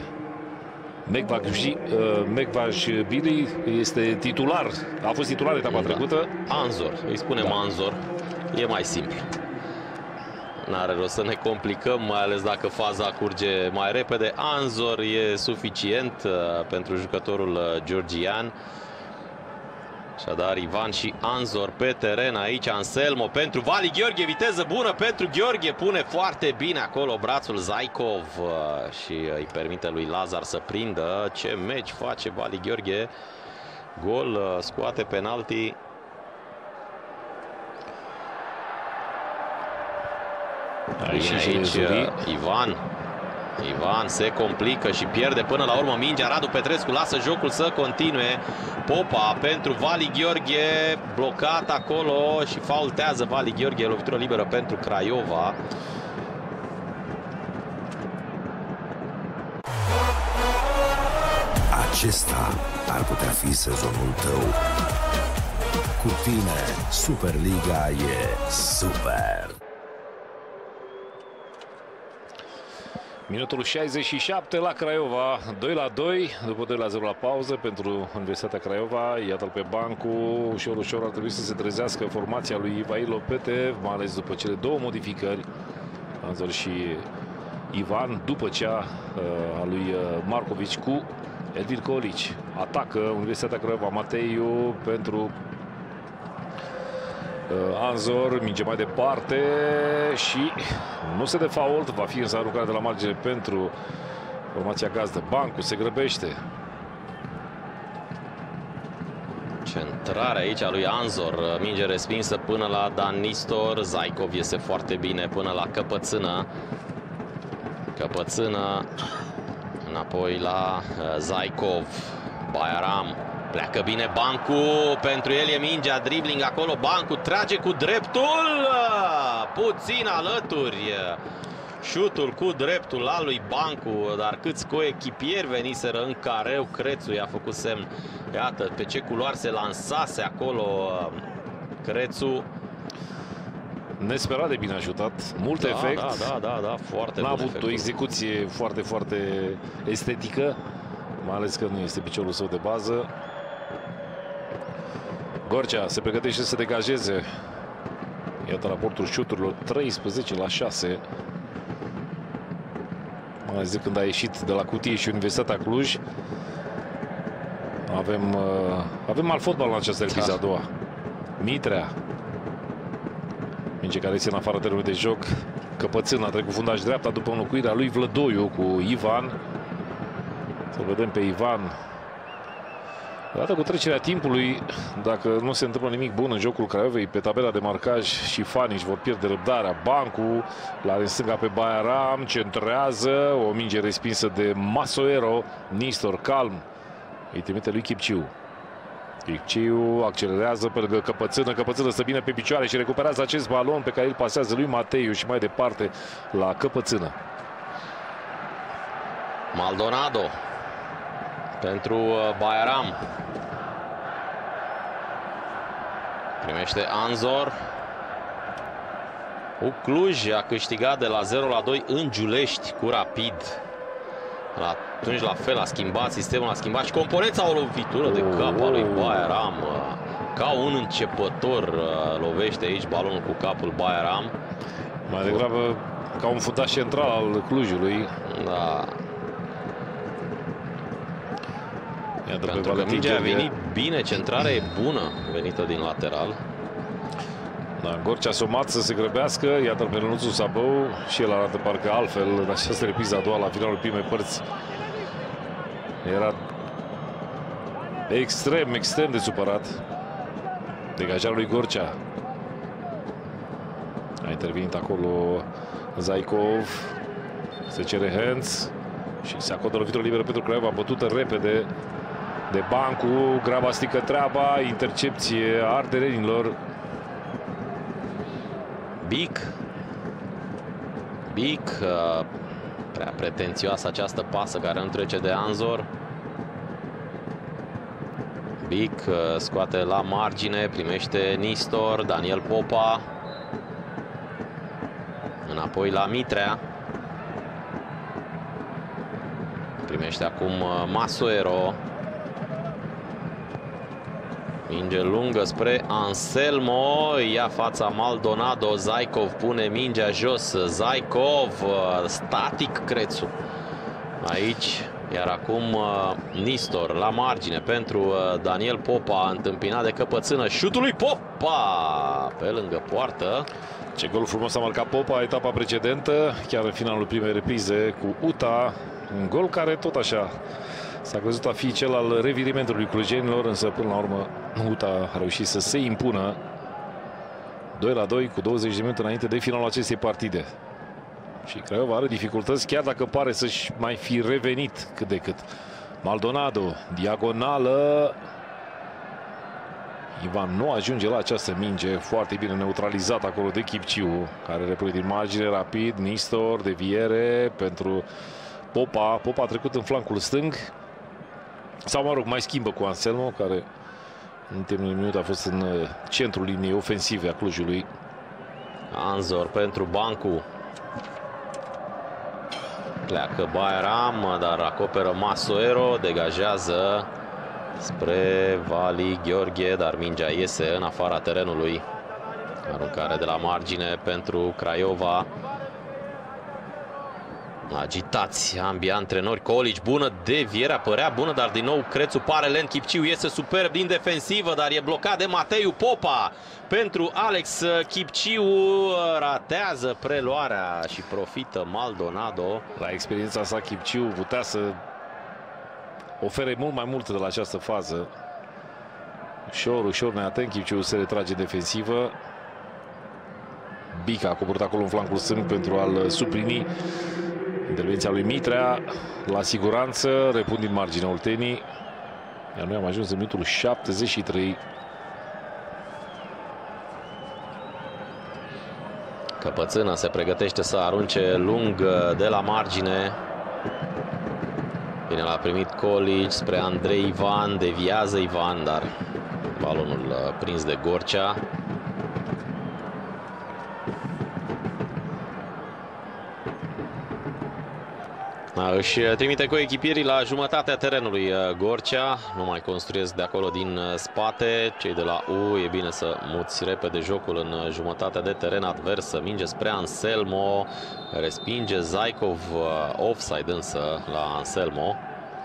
Mekvajbili, este titular, a fost titular etapa trecută. Anzor, îi spunem Anzor, e mai simplu. N-are rost să ne complicăm, mai ales dacă faza curge mai repede. Anzor e suficient pentru jucătorul georgian. Așadar, Ivan și Anzor pe teren aici. Anselmo pentru Vali Gheorghe, viteză bună pentru Gheorghe, pune foarte bine acolo brațul Zaikov și îi permite lui Lazar să prindă. Ce meci face Vali Gheorghe, gol, scoate penalti. Aici Ivan se complică și pierde până la urmă mingea. Radu Petrescu lasă jocul să continue. Popa pentru Vali Gheorghe, blocat acolo și faultează Vali Gheorghe. Lovitură liberă pentru Craiova. Acesta ar putea fi sezonul tău. Cu tine, Superliga e super. Minutul 67 la Craiova, 2-2, după 2-0 la pauză pentru Universitatea Craiova. Iată-l pe Bancu, ușor, ușor ar trebui să se trezească formația lui Ivailo Petev, mai ales după cele două modificări, Anzor și Ivan, după cea a lui Marcovici cu Elvir Colici. Atacă Universitatea Craiova, Mateiu pentru Anzor, minge mai departe și nu se de fault, va fi însă aruncarea de la margine pentru formația gazdă. Bancu se grăbește. Centrarea aici a lui Anzor, minge respinsă până la Dan Nistor. Zaikov iese foarte bine până la Căpățână. Căpățână înapoi la Zaikov. Bayaram. Pleacă bine Bancu, pentru el e mingea, dribbling acolo, Bancu trage cu dreptul, puțin alături, șutul cu dreptul al lui Bancu, dar câți coechipieri veniseră în careu. Crețu i-a făcut semn, iată pe ce culoare se lansase acolo Crețu. Nesperat de bine ajutat, mult efect. Da, foarte bun. N-a avut efect. o execuție foarte, foarte estetică, mai ales că nu este piciorul său de bază. Gorcea se pregătește să degajeze. Iată raportul șuturilor, 13-6. Mai ales de când a ieșit de la cutie și Universitatea Cluj. Avem alt fotbal în această repriză a doua. Mitrea. Minge care ține în afara terenului de joc. Căpățână a trecut fundaș dreapta după înlocuirea lui Vlădoiu cu Ivan. Să vedem pe Ivan. Odată cu trecerea timpului, dacă nu se întâmplă nimic bun în jocul Craiovei, pe tabela de marcaj și fanii își vor pierde răbdarea. Bancu la în stânga pe Bayaram, centrează, o minge respinsă de Masoero. Nistor calm îi trimite lui Chipciu. Chipciu accelerează pe lângă Căpățână. Căpățână stă bine pe picioare și recuperează acest balon pe care îl pasează lui Mateiu și mai departe la Căpățână. Maldonado pentru Bayram. Primește Anzor. Cluj a câștigat de la 0-2 în Giulești cu Rapid. Atunci la fel a schimbat sistemul, a schimbat și componența, o lovitură de cap a lui Bayram. Ca un începător lovește aici balonul cu capul Bayram. Mai degrabă ca un fundaș central al Clujului. Da. Iată, pentru că mingea a venit bine, centrarea e bună venită din lateral. Da, Gorcea somat să se grăbească, iată-l pe Rănuțu Sabău și el arată parcă altfel în această repriză a doua la finalul primei părți. Era extrem de supărat. Degajarea lui Gorcea. A intervenit acolo Zaikov. Se cere hands și se acordă lovitură liberă pentru Craiova, bătută repede de Bancu. Graba-stică treaba, intercepție a ardelenilor. Bic, prea pretențioasă această pasă care nu trece de Anzor. Bic scoate la margine, primește Nistor, Daniel Popa. Înapoi la Mitrea. Primește acum Masuero. Minge lungă spre Anselmo, ia fața Maldonado, Zaikov pune mingea jos, Zaikov, static Crețu aici, iar acum Nistor la margine pentru Daniel Popa, întâmpinat de Căpățână, șutul lui Popa pe lângă poartă. Ce gol frumos a marcat Popa etapa precedentă, chiar în finalul primei reprize cu UTA, un gol care tot așa s-a crezut a fi cel al revirimentului clujenilor, însă până la urmă UTA a reușit să se impună 2-2 cu 20 de minute înainte de finalul acestei partide. Și Craiova are dificultăți, chiar dacă pare să-și mai fi revenit cât de cât. Maldonado, diagonală. Ivan nu ajunge la această minge, foarte bine neutralizat acolo de Chipciu, care repune din margine rapid. Nistor, deviere pentru Popa. Popa a trecut în flancul stâng. Sau, mă rog, mai schimbă cu Anselmo, care în termenul minut a fost în centrul liniei ofensive a Clujului. Anzor pentru Bancu. Pleacă Bayram, dar acoperă Masuero, degajează spre Vali Gheorghe, dar mingea iese în afara terenului. Aruncare de la margine pentru Craiova. Agitați ambii antrenori. Colici, bună devierea, părea bună, dar din nou Crețu pare lent. Chipciu iese superb din defensivă, dar e blocat de Mateiu Popa. Pentru Alex Chipciu, ratează preluarea și profită Maldonado. La experiența sa, Chipciu putea să ofere mult mai mult de la această fază. Ușor neatent, Chipciu se retrage defensivă. Bica a coborât acolo în flancul stâng pentru a-l suplini. Intervenția lui Mitrea la siguranță, repun din marginea Oltenii. Iar noi am ajuns în minutul 73. Căpățână se pregătește să arunce lung de la margine. Bine l-a primit Colici spre Andrei Ivan, deviază Ivan, dar balonul prins de Gorcea. Își trimite coechipierii la jumătatea terenului Gorcea. Nu mai construiesc de acolo din spate. Cei de la U, e bine să muți repede jocul în jumătatea de teren adversă. Minge spre Anselmo. Respinge Zaikov. Offside însă la Anselmo.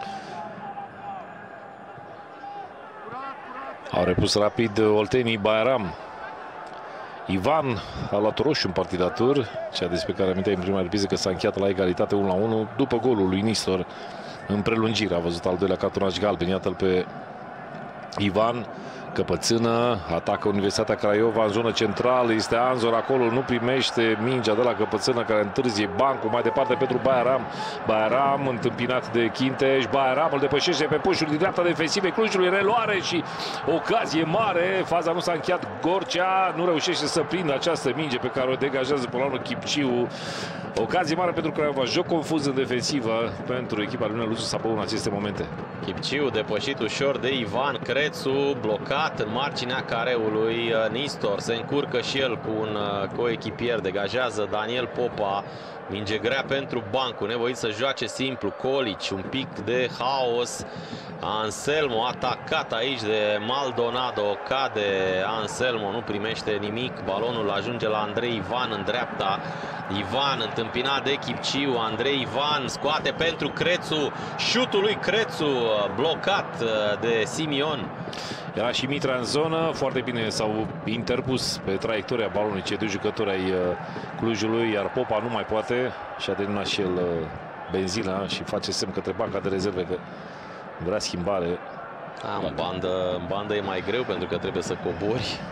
Au repus rapid Oltenii. Bayram. Ivan a luat roșu în partidatur, cea despre care aminteai în prima repriză că s-a încheiat la egalitate 1-1 după golul lui Nistor în prelungire. A văzut al doilea cartonaș galben, iată-l pe Ivan. Căpățână, atacă Universitatea Craiova în zonă centrală, este Anzor acolo, nu primește mingea de la Căpățână care întârzie Bancu, mai departe pentru Baieram. Baieram întâmpinat de Chinteș, Baieram îl depășește pe pușul din dreapta defensivei Clujului, reluare și ocazie mare. Faza nu s-a încheiat, Gorcea nu reușește să prindă această minge pe care o degajează până la urmă Chipciu. Ocazie mare pentru Craiova, joc confuz în defensivă pentru echipa lui Luțu Sabău în aceste momente. Chipciu depășit ușor de Ivan Crețu, blocat în marginea careului. Nistor se încurcă și el cu un coechipier, degajează Daniel Popa. Minge grea pentru Bancu, nevoit să joace simplu. Colici, un pic de haos. Anselmo atacat aici de Maldonado, cade Anselmo, nu primește nimic. Balonul ajunge la Andrei Ivan în dreapta. Ivan întâmpinat de Chipciu, Andrei Ivan scoate pentru Crețu. Șutul lui Crețu blocat de Simion. Era și Mitra în zonă, foarte bine s-au interpus pe traiectoria balonului cei doi jucători ai Clujului, iar Popa nu mai poate și a terminat și el benzina și face semn către banca de rezerve că vrea schimbare. În bandă e mai greu pentru că trebuie să cobori.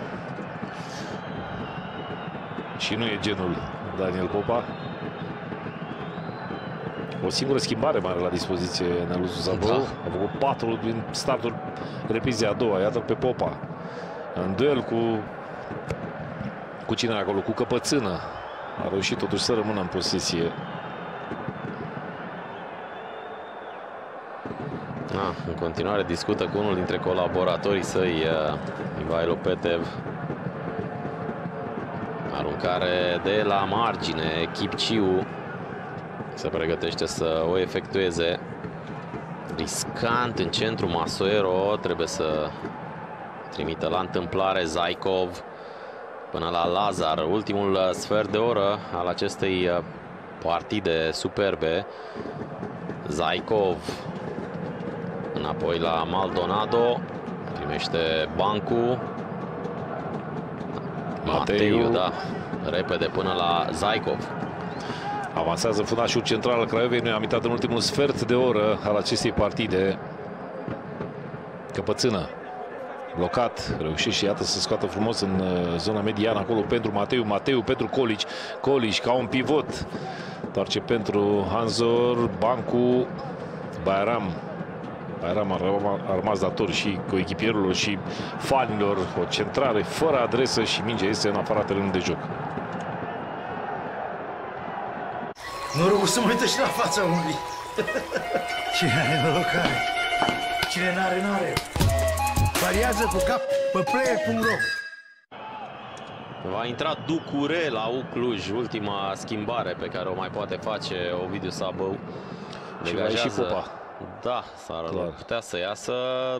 Și nu e genul Daniel Popa. O singură schimbare mai are la dispoziție Neluțu Zabău. A făcut 4 din startul reprizei a doua. Iată pe Popa în duel cu cine acolo? Cu Căpățână. A reușit totuși să rămână în posesie. În continuare discută cu unul dintre colaboratorii săi, Ivailo Petev. Aruncare de la margine. Chipciu se pregătește să o efectueze. Riscant în centru Masoero. Trebuie să trimită la întâmplare Zaikov până la Lazar. Ultimul sfert de oră al acestei partide superbe. Zaikov înapoi la Maldonado. Primește Bancu. Mateiu, da. Repede până la Zaikov. Avansează fundașul central al Craiovei. Noi am uitat în ultimul sfert de oră al acestei partide. Căpățână blocat, reușește și iată să scoată frumos în zona mediană acolo pentru Mateiu. Mateiu pentru Colici. Colici ca un pivot. Toarce pentru Anzor. Bancu. Baieram. Baieram a rămas dator și coechipierul și fanilor. O centrare fără adresă și mingea este în afara terenului de joc. Norocul să mă uită și la fața omului. Cine are noroc are. Cine n-are, n-are. Variază cu cap pe player.ro. Va intra Ducure la U Cluj, ultima schimbare pe care o mai poate face Ovidiu Sabău. Degajează și Popa. Da, s-ar putea să iasă.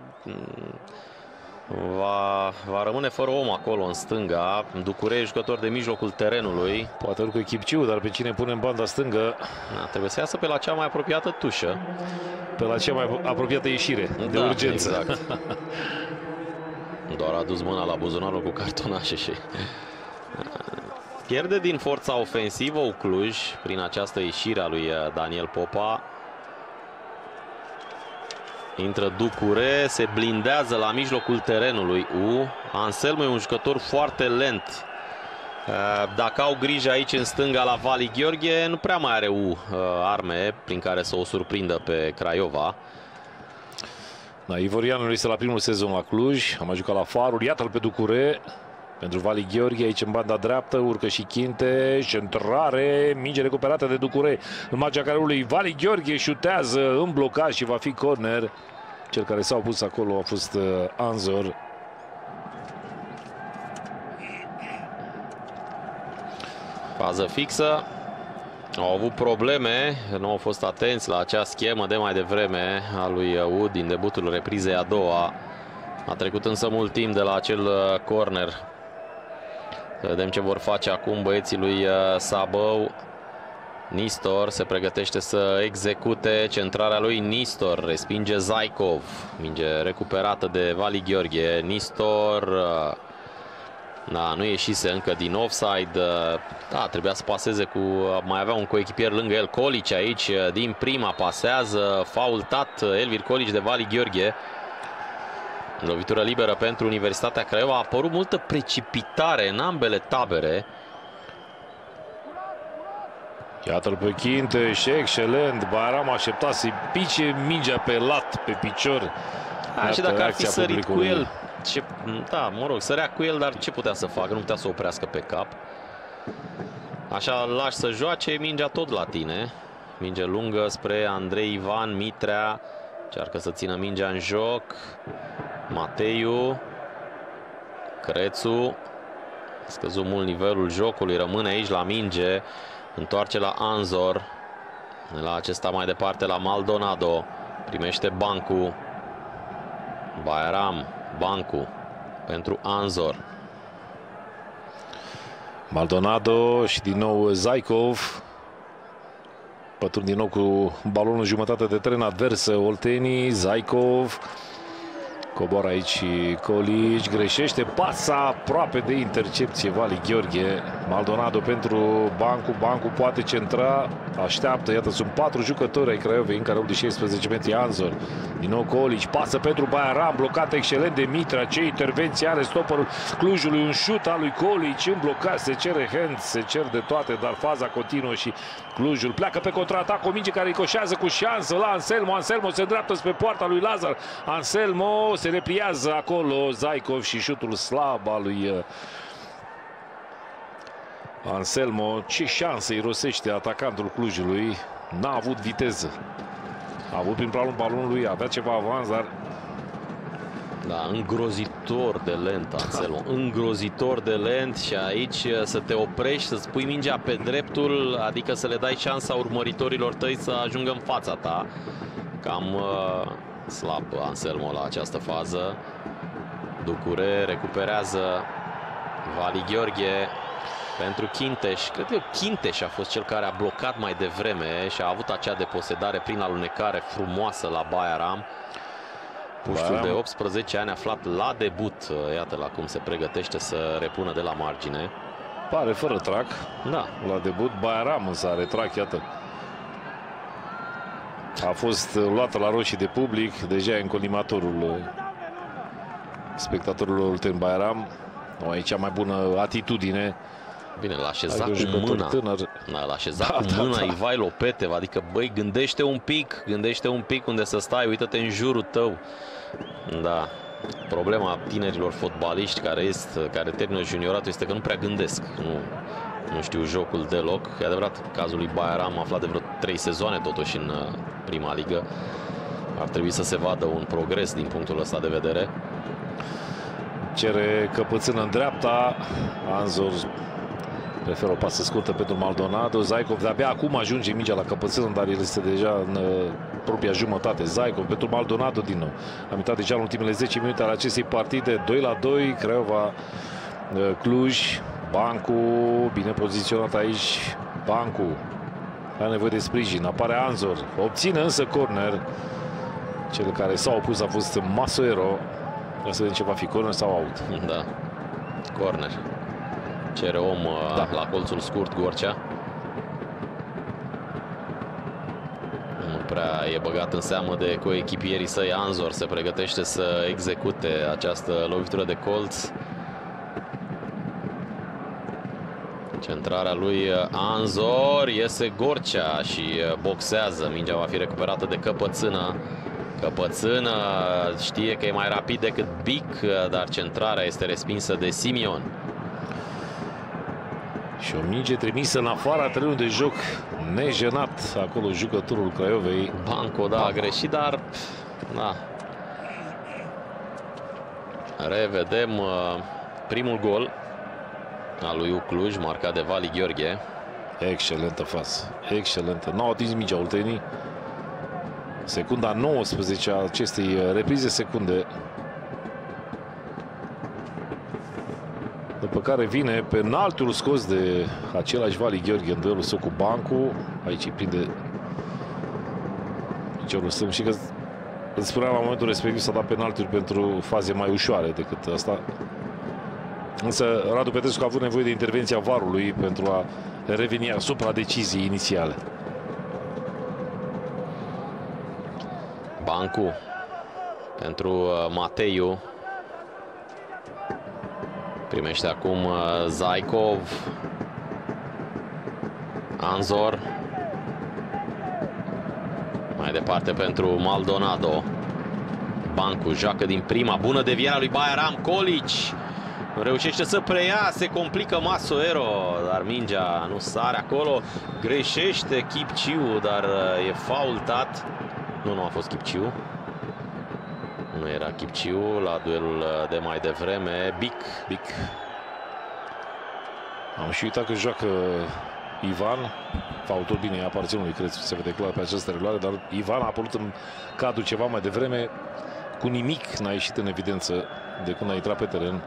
Va rămâne fără om acolo în stânga. Ducure e jucător de mijlocul terenului. Poate urcă Chipciu, dar pe cine pune în banda stângă? Trebuie să iasă pe la cea mai apropiată tușă. Pe la cea mai apropiată ieșire de urgență. Exact. Doar a dus mâna la buzunarul cu cartonașe și pierde din forța ofensivă U Cluj prin această ieșire a lui Daniel Popa. Intră Ducure, se blindează la mijlocul terenului U. Anselmo e un jucător foarte lent. Dacă au grijă aici în stânga la Vali Gheorghe, nu prea mai are U arme prin care să o surprindă pe Craiova. Da, Ivorianul este la primul sezon la Cluj, a mai jucat la Farul, iată-l pe Ducure. Pentru Vali Gheorghe, aici în banda dreaptă, urcă și Chinte, centrare, minge recuperată de Ducure. În marginea careului Vali Gheorghe șutează în blocaj și va fi corner. Cel care s-a opus acolo a fost Anzor. Fază fixă. Au avut probleme, nu au fost atenți la acea schemă de mai devreme a lui Ud din debutul reprizei a doua. A trecut însă mult timp de la acel corner. Să vedem ce vor face acum băieții lui Sabău. Nistor se pregătește să execute centrarea lui. Nistor respinge Zaikov. Minge recuperată de Vali Gheorghe. Nistor nu ieșise încă din offside. Trebuia să paseze cu... Mai avea un coechipier lângă el, Colici aici. Din prima pasează. Faultat Elvir Colici de Vali Gheorghe. Lovitură liberă pentru Universitatea Craiova. A apărut multă precipitare în ambele tabere. Iată-l pe Chinteș, excelent. Bayram aștepta să-i pice mingea pe lat, pe picior. Și dacă ar fi sărit cu el, da, mă rog, sărea cu el, dar ce putea să facă? Nu putea să oprească pe cap. Așa lași să joace, mingea tot la tine. Minge lungă spre Andrei Ivan Mitrea. Încearcă să țină mingea în joc. Mateiu. Crețu. A scăzut mult nivelul jocului, rămâne aici la minge. Întoarce la Anzor. De la acesta mai departe la Maldonado. Primește Bancu. Bayram, Bancu pentru Anzor. Maldonado și din nou Zaikov. Pătrund din nou cu balonul jumătate de teren adversă Oltenii. Zaikov. Coboară aici Colici, greșește, pasa aproape de intercepție Vali Gheorghe. Maldonado pentru Bancu, Bancu poate centra, așteaptă, iată, sunt 4 jucători ai Craiovei în care 16 metri. Anzor, din nou Colici, pasă pentru Bayram, blocat excelent de Mitra, ce intervenție are stopperul Clujului, un șut al lui Colici, în blocat, se cere hands, se cer de toate, dar faza continuă și Clujul pleacă pe contraatac, o minge care ricoșează cu șansă la Anselmo, Anselmo se îndreaptă spre poarta lui Lazar, Anselmo se repliază acolo, Zaikov și șutul slab al lui Anselmo. Ce șansă irosește atacantul Clujului, n-a avut viteză, a avut prin balonul lui, avea ceva avans, dar da, îngrozitor de lent Anselmo, îngrozitor de lent și aici să te oprești, să-ți pui mingea pe dreptul, adică să le dai șansa urmăritorilor tăi să ajungă în fața ta. Cam slab Anselmo la această fază. Ducure recuperează Vali Gheorghe pentru Chinteș. Cred că Chinteș a fost cel care a blocat mai devreme și a avut acea deposedare prin alunecare frumoasă la Bayram. Puștul de 18 ani aflat la debut, iată la cum se pregătește să repună de la margine. Pare fără trac, da, la debut. Bayram însă are trac, iată. A fost luată la roșii de public, deja în colimatorul spectatorilor Olten. Bayram, aici mai bună atitudine. Bine, l-a așezat cu mâna. Da, l-a așezat cu mâna Ivailo Petev, adică băi, gândește un pic unde să stai, uită-te în jurul tău. Da, problema tinerilor fotbaliști care termină junioratul este că nu prea gândesc, nu știu jocul deloc. E adevărat, cazul lui Bayram aflat de vreo 3 sezoane totuși în prima ligă. Ar trebui să se vadă un progres din punctul ăsta de vedere. Cere căpățână în dreapta, Anzor preferă o pasă scurtă pentru Maldonado. Zaikov de-abia acum ajunge mingea la căpățână, dar el este deja în propria jumătate. Zaikov pentru Maldonado din nou. Am intrat deja în ultimele 10 minute ale acestei partide. 2-2, Craiova Cluj. Bancu, bine poziționat aici. Bancu are nevoie de sprijin. Apare Anzor, obține însă corner. Cel care s-a opus a fost Masoero. Să vedem ce va fi, corner sau out. Da, corner. Cere om la colțul scurt Gorcea. Nu prea e băgat în seamă de coechipierii săi. Anzor se pregătește să execute această lovitură de colț. Centrarea lui Anzor, iese Gorcea și boxează. Mingea va fi recuperată de Căpățână. Căpățână știe că e mai rapid decât Bic, dar centrarea este respinsă de Simion. Și o minge trimisă în afara terenului de joc, nejenat acolo jucătorul Craiovei. Banco, da, a greșit, dar da. Revedem primul gol al lui Cluj, marcat de Vali Gheorghe. Excelentă fază, excelentă. N-au atins mingea Oltenii. Secunda 19 a acestei reprize secunde. După care vine penaltiul scos de același Vali Gheorghe în duelul său cu Bancu. Aici îi prinde piciorul stâng și că îți spuneam la momentul respectiv s-a dat penaltiuri pentru faze mai ușoare decât asta. Însă Radu Petrescu a avut nevoie de intervenția VAR-ului pentru a reveni asupra deciziei inițiale. Bancu. pentru Mateiu. Primește acum Zaikov. Anzor. Mai departe pentru Maldonado. Bancu joacă din prima. Bună devierea lui Bayaram. Colici reușește să preia. Se complică Masoero, dar mingea nu sare acolo. Greșește Chipciu, dar e faultat. Nu a fost Chipciu. Nu era Chipciu la duelul de mai devreme. Bic. Am și uitat că joacă Ivan. Faultul, bine, aparține lui Crețu, se vede clar pe această reluare, dar Ivan a apărut în cadru ceva mai devreme. Cu nimic n-a ieșit în evidență de când a intrat pe teren.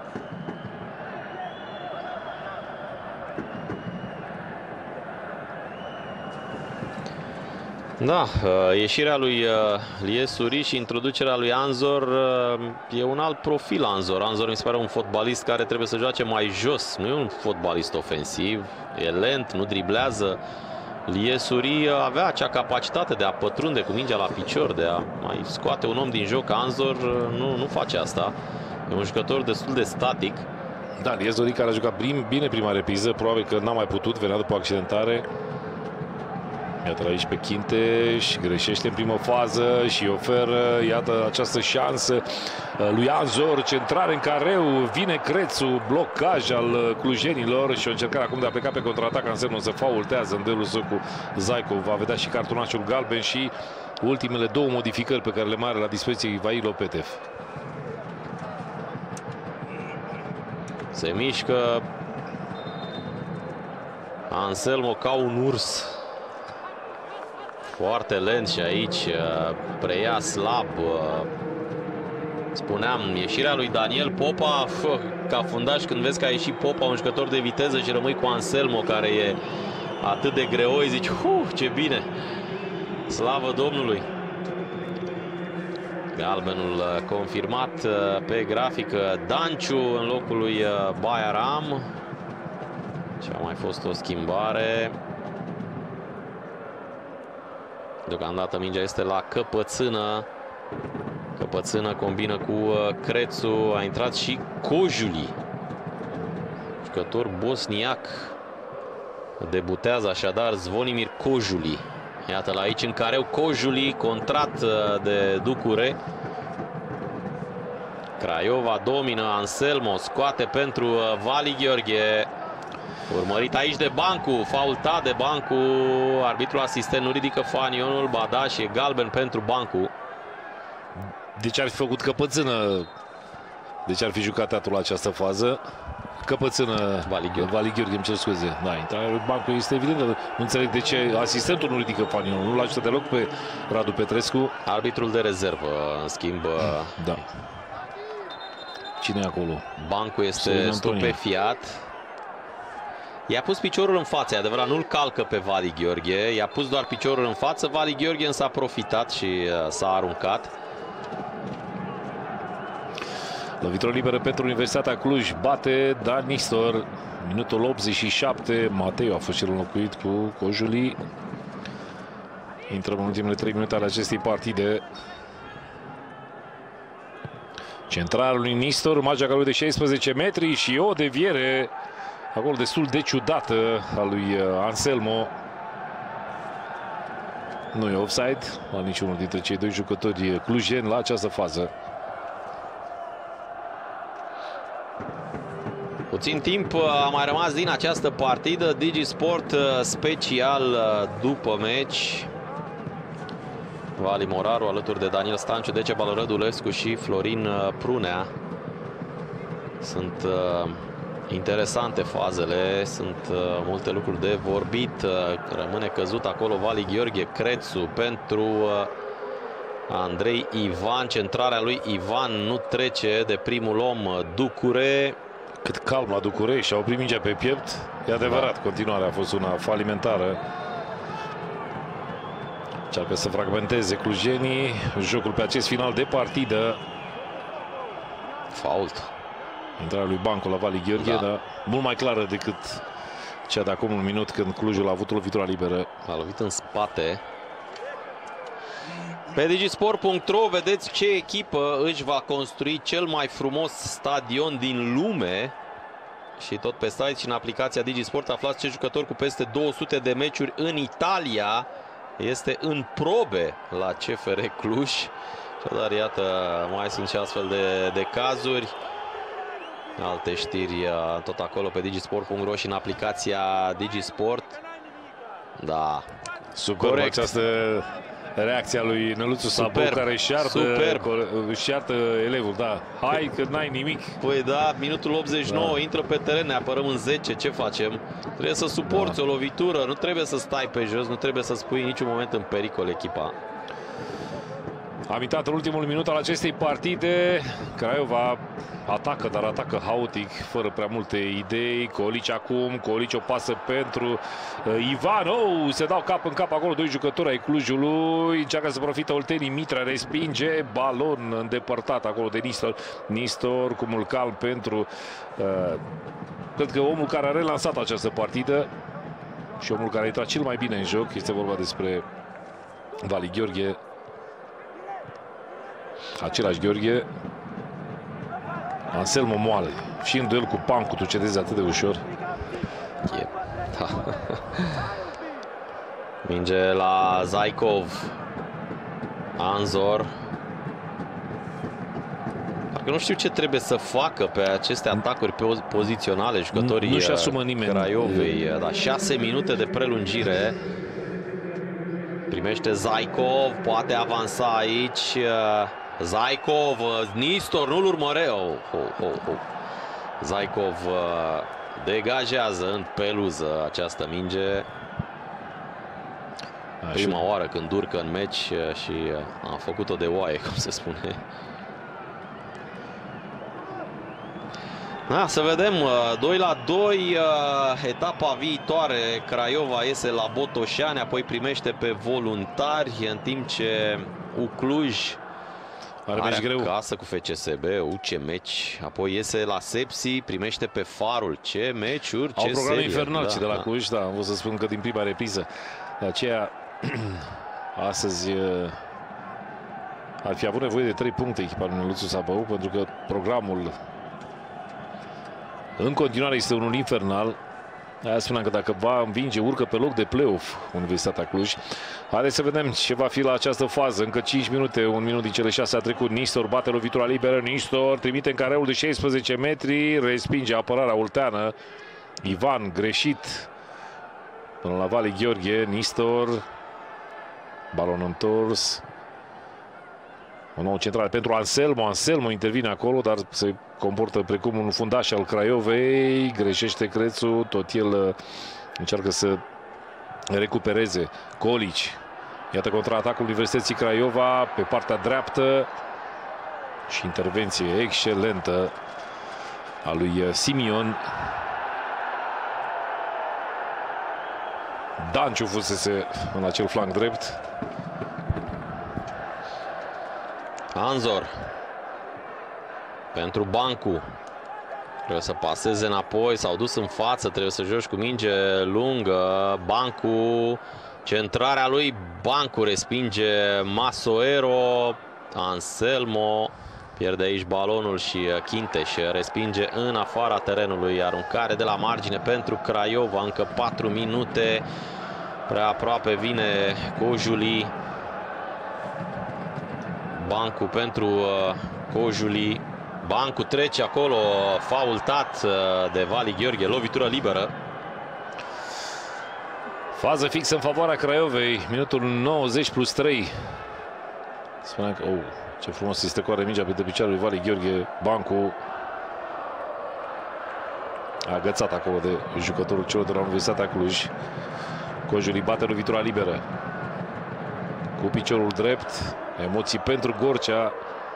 Da, ieșirea lui Liesuri și introducerea lui Anzor, e un alt profil Anzor. Anzor mi se pare un fotbalist care trebuie să joace mai jos, nu e un fotbalist ofensiv, e lent, nu driblează. Liesuri avea acea capacitate de a pătrunde cu mingea la picior, de a mai scoate un om din joc. Anzor nu face asta, e un jucător destul de static. Da, Liesuri care a jucat bine prima repriză, probabil că n-a mai putut, venea după accidentare. Iată aici pe Chinteș, greșește în primă fază și oferă, iată, această șansă lui Anzor, centrare în careu, vine Crețu, blocaj al clujenilor și o încercare acum de a pleca pe contraatac, înseamnă să faultează în duelul său cu Zaikov, va vedea și cartonașul galben și ultimele două modificări pe care le mai are la dispoziție Ivailo Petev. Se mișcă Anselmo ca un urs. Foarte lent și aici preia slab. Spuneam, ieșirea lui Daniel Popa, ca fundaș, când vezi că a ieșit Popa, un jucător de viteză, și rămâi cu Anselmo, care e atât de greoi, zici, ce bine, slavă Domnului. Galbenul confirmat pe grafică, Danciu în locul lui Bayaram. Și a mai fost o schimbare. Deocamdată mingea este la Căpățână. Căpățână combină cu Crețu. A intrat și Cojuli, jucător bosniac. Debutează așadar Zvonimir Cojuli. Iată-l aici în careu Cojuli, contrat de Ducure. Craiova domină, Anselmo scoate pentru Vali Gheorghe. Urmărit aici de Bancu, faultat de Bancu. Arbitrul asistent nu ridică fanionul, ba da, și e galben pentru Bancu. De ce ar fi făcut Căpățână? De ce ar fi jucat teatrul la această fază? Căpățână, Vali Gheorghe, îmi cer scuze. Da, intrarea lui Bancu este evidentă. Nu înțeleg de ce asistentul nu ridică fanionul. Nu-l ajută deloc pe Radu Petrescu. Arbitrul de rezervă, în schimb. Da. Cine e acolo? Bancu este stupefiat. I-a pus piciorul în față, e adevărat, nu-l calcă pe Vali Gheorghe, i-a pus doar piciorul în față. Vali Gheorghe însă a profitat și s-a aruncat. Lovitură liberă pentru Universitatea Cluj, bate Dan Nistor. Minutul 87, Mateiu a fost cel înlocuit cu Cojuli. Intrăm în ultimele 3 minute ale acestei partide. Centrarea lui Nistor, marginea calului de 16 metri și o deviere acolo destul de ciudată a lui Anselmo. Nu e offside la niciunul dintre cei doi jucători clujeni la această fază. Puțin timp a mai rămas din această partidă. DigiSport special după meci. Vali Moraru alături de Daniel Stanciu, Decebal Rădulescu și Florin Prunea. Sunt interesante fazele, sunt multe lucruri de vorbit. Rămâne căzut acolo Vali Gheorghe. Crețu pentru Andrei Ivan. Centrarea lui Ivan nu trece de primul om Ducure. Cât calm la Ducure și a oprit mingea pe piept. E adevărat, da. Continuarea a fost una falimentară. Încearcă să fragmenteze clujenii jocul pe acest final de partidă. Fault. Intrarea lui Bancu la Vali Gheorghe, da. Dar mult mai clară decât cea de acum un minut, când Clujul a avut lovitura liberă. A lovit în spate. Pe digisport.ro vedeți ce echipă își va construi cel mai frumos stadion din lume. Și tot pe site și în aplicația Digisport aflați ce jucător cu peste 200 de meciuri în Italia este în probe la CFR Cluj. Dar iată, mai sunt și astfel de cazuri. Alte știri tot acolo pe digisport.ro și în aplicația Digisport. Da, super această reacția lui Năluțu Sabău, care își iartă elevul. Da, hai că n-ai nimic. Păi da, minutul 89, intră pe teren, ne apărăm în 10, ce facem? Trebuie să suporți o lovitură, nu trebuie să stai pe jos, nu trebuie să spui în niciun moment în pericol echipa. Am intrat în ultimul minut al acestei partide. Craiova atacă, dar atacă haotic, fără prea multe idei. Colici acum, Colici o pasă pentru Ivan. Se dau cap în cap acolo doi jucători ai Clujului. Încearcă să profite Oltenii, Mitra respinge. Balon îndepărtat acolo de Nistor. Nistor cu mult calm pentru cred că omul care a relansat această partidă și omul care a intrat cel mai bine în joc. Este vorba despre Vali Gheorghe. Același Gheorghe. Anselmo moale. Și în duel cu Bancu tu cedezi atât de ușor. Da. Minge la Zaikov. Anzor. Parcă nu știu ce trebuie să facă pe aceste atacuri poziționale jucătorii nu-și asumă nimeni Craiovei. Da, 6 minute de prelungire. Primește Zaikov. Poate avansa aici. Zaikov, Nistor nu-l urmăre. Zaikov degajează în peluză această minge. Prima oară când urcă în meci și a făcut-o de oaie, cum se spune. Da, să vedem, 2-2, etapa viitoare. Craiova iese la Botoșani, apoi primește pe Voluntari, în timp ce Cluj are acasă cu FCSB, ce meci, apoi iese la Sepsi, primește pe Farul. Ce meciuri, ce au program serie. infernal de la Cluj, da, am vrut să spun că din prima repriză. De aceea, astăzi ar fi avut nevoie de 3 puncte echipa lui Năluțu Sabău, pentru că programul în continuare este unul infernal. Aia spuneam că dacă va învinge, urcă pe loc de play-off Universitatea Cluj. Haideți să vedem ce va fi la această fază. Încă 5 minute, 1 minut din cele 6 a trecut. Nistor bate lovitura liberă. Nistor trimite în careul de 16 metri. Respinge apărarea olteană. Ivan greșit până la Vali Gheorghe. Nistor. Balon întors. O nouă centrare pentru Anselmo. Anselmo intervine acolo, dar se comportă precum un fundaș al Craiovei. Greșește Crețu, tot el încearcă să recupereze. Colici. Iată contraatacul Universității Craiova pe partea dreaptă. Și intervenție excelentă a lui Simion. Danciu fusese în acel flanc drept. Anzor pentru Bancu. Trebuie să paseze înapoi, s-au dus în față, trebuie să joci cu minge lungă. Bancu, centrarea lui Bancu, respinge Masoero. Anselmo pierde aici balonul și Chinteș respinge în afara terenului. Aruncare de la margine pentru Craiova, încă 4 minute. Prea aproape vine Cojuli. Bancu pentru Cojuli. Bancu trece acolo, faultat de Vali Gheorghe, lovitură liberă. Fază fixă în favoarea Craiovei, minutul 90+3. Spuneam că, ce frumos este coare mingea pe picioarele lui Vali Gheorghe. Bancu a agățat acolo de jucătorul celor de la Universitatea Cluj. Cojuli bate lovitura liberă cu piciorul drept. Emoții pentru Gorcea.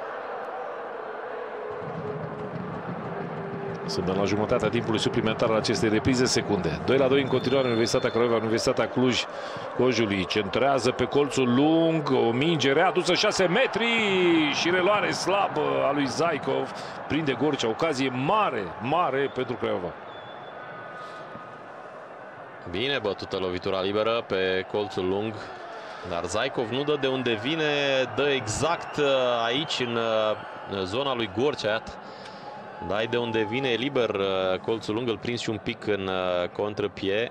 Suntem la jumătatea timpului suplimentar al acestei reprize, secunde. 2-2 în continuare Universitatea Craiova, Universitatea Cluj. Cojuli centrează pe colțul lung, o minge readusă 6 metri și reluare slabă a lui Zaikov. Prinde Gorcea, ocazie mare, mare pentru Craiova. Bine bătută lovitura liberă pe colțul lung. Dar Zaicov nu dă de unde vine, dă exact aici în zona lui Gorcea. Dai de unde vine, e liber colțul lung, îl prins și un pic în contrapie.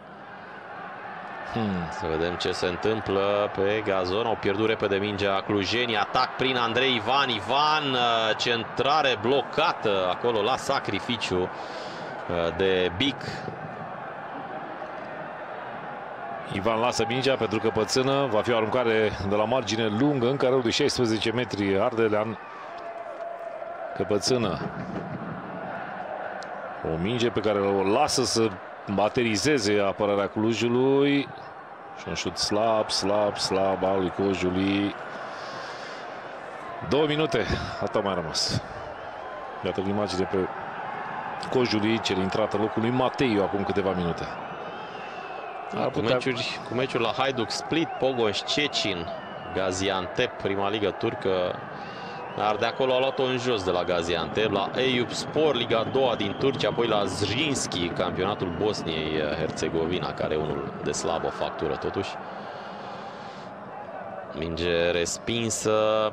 Să vedem ce se întâmplă pe gazon. Au pierdut repede mingea clujenii. Atac prin Andrei Ivan. Ivan, centrare blocată acolo la sacrificiu de Bic. Ivan lasă mingea pentru Căpățână. Va fi o aruncare de la margine lungă în careu de 16 metri. Ardelean. Căpățână. O minge pe care o lasă să baterizeze apărarea Clujului. Și un șut slab al lui Cojului. 2 minute. Atât mai rămas. Iată imagine pe Cojului, cel intrat în locul lui Mateiu acum câteva minute. Cu meciuri la Hajduk Split, Pogoș, Cecin, Gaziantep, prima ligă turcă. Dar de acolo a luat-o în jos de la Gaziantep, la Eyüpspor, Liga a doua din Turcia, apoi la Zrinski, campionatul Bosniei Herțegovina, care e unul de slabă factură totuși. Minge respinsă.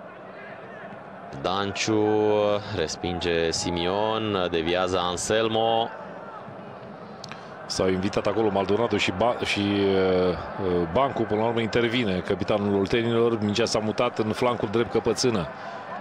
Danciu respinge Simion, deviază Anselmo. S-au invitat acolo Maldonado și Bancu, până la urmă intervine capitanul oltenilor. Mingea s-a mutat în flancul drept Căpățână.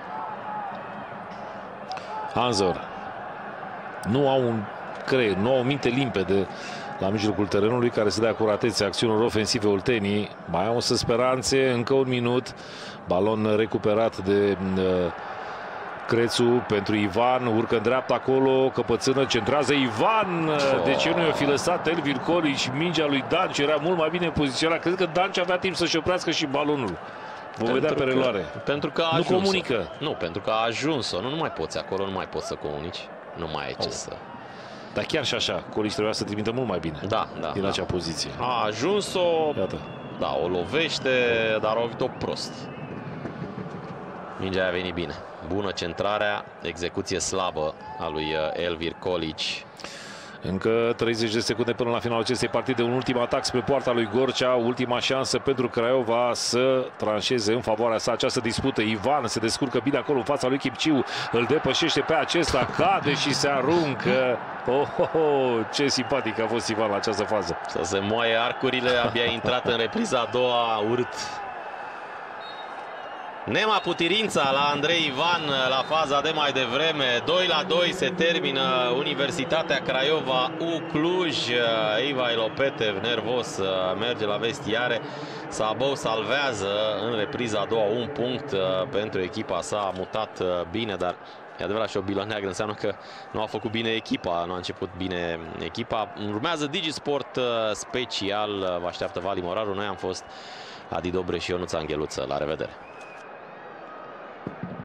Anzor. Nu au un creier, nu au o minte limpede la mijlocul terenului care să dea acuratețe acțiunilor ofensive oltenii. Mai au însă speranțe, încă un minut. Balon recuperat de Crețu pentru Ivan, urcă în dreapta acolo, Căpățână, centrează Ivan. De ce nu i-a fi lăsat Elvir Colici? Mingea lui Danciu era mult mai bine poziționat. Cred că Danciu avea timp să-și oprească și balonul. Vom vedea pe reluare. Pentru că nu comunică. Nu, pentru că a ajuns-o. Nu mai poți acolo, nu mai poți să comunici. Nu mai ai ce să... Dar chiar și așa, Colici trebuia să trimită mult mai bine. Din acea poziție. A ajuns-o. Iată. Da, o lovește, dar a lovit-o prost. Mingea a venit bine. Bună centrarea, execuție slabă a lui Elvir Colici. Încă 30 de secunde până la finalul acestei partide. Un ultim atac spre poarta lui Gorcea. Ultima șansă pentru Craiova să tranșeze în favoarea sa această dispută. Ivan se descurcă bine acolo în fața lui Chipciu. Îl depășește pe acesta, cade și se aruncă. Ce simpatic a fost Ivan la această fază. Să se moaie arcurile, abia intrat în repriza a doua, urât. Nema Putirința la Andrei Ivan la faza de mai devreme. 2-2 se termină Universitatea Craiova U Cluj. Ivailo Petev, nervos, merge la vestiare. Sabău salvează în repriza a doua un punct pentru echipa sa. A mutat bine, dar e adevărat și o bilă neagră înseamnă că nu a făcut bine echipa, nu a început bine echipa. Urmează Digisport special, vă așteaptă Vali Moraru. Noi am fost Adi Dobre și Ionuț Angheluță. La revedere!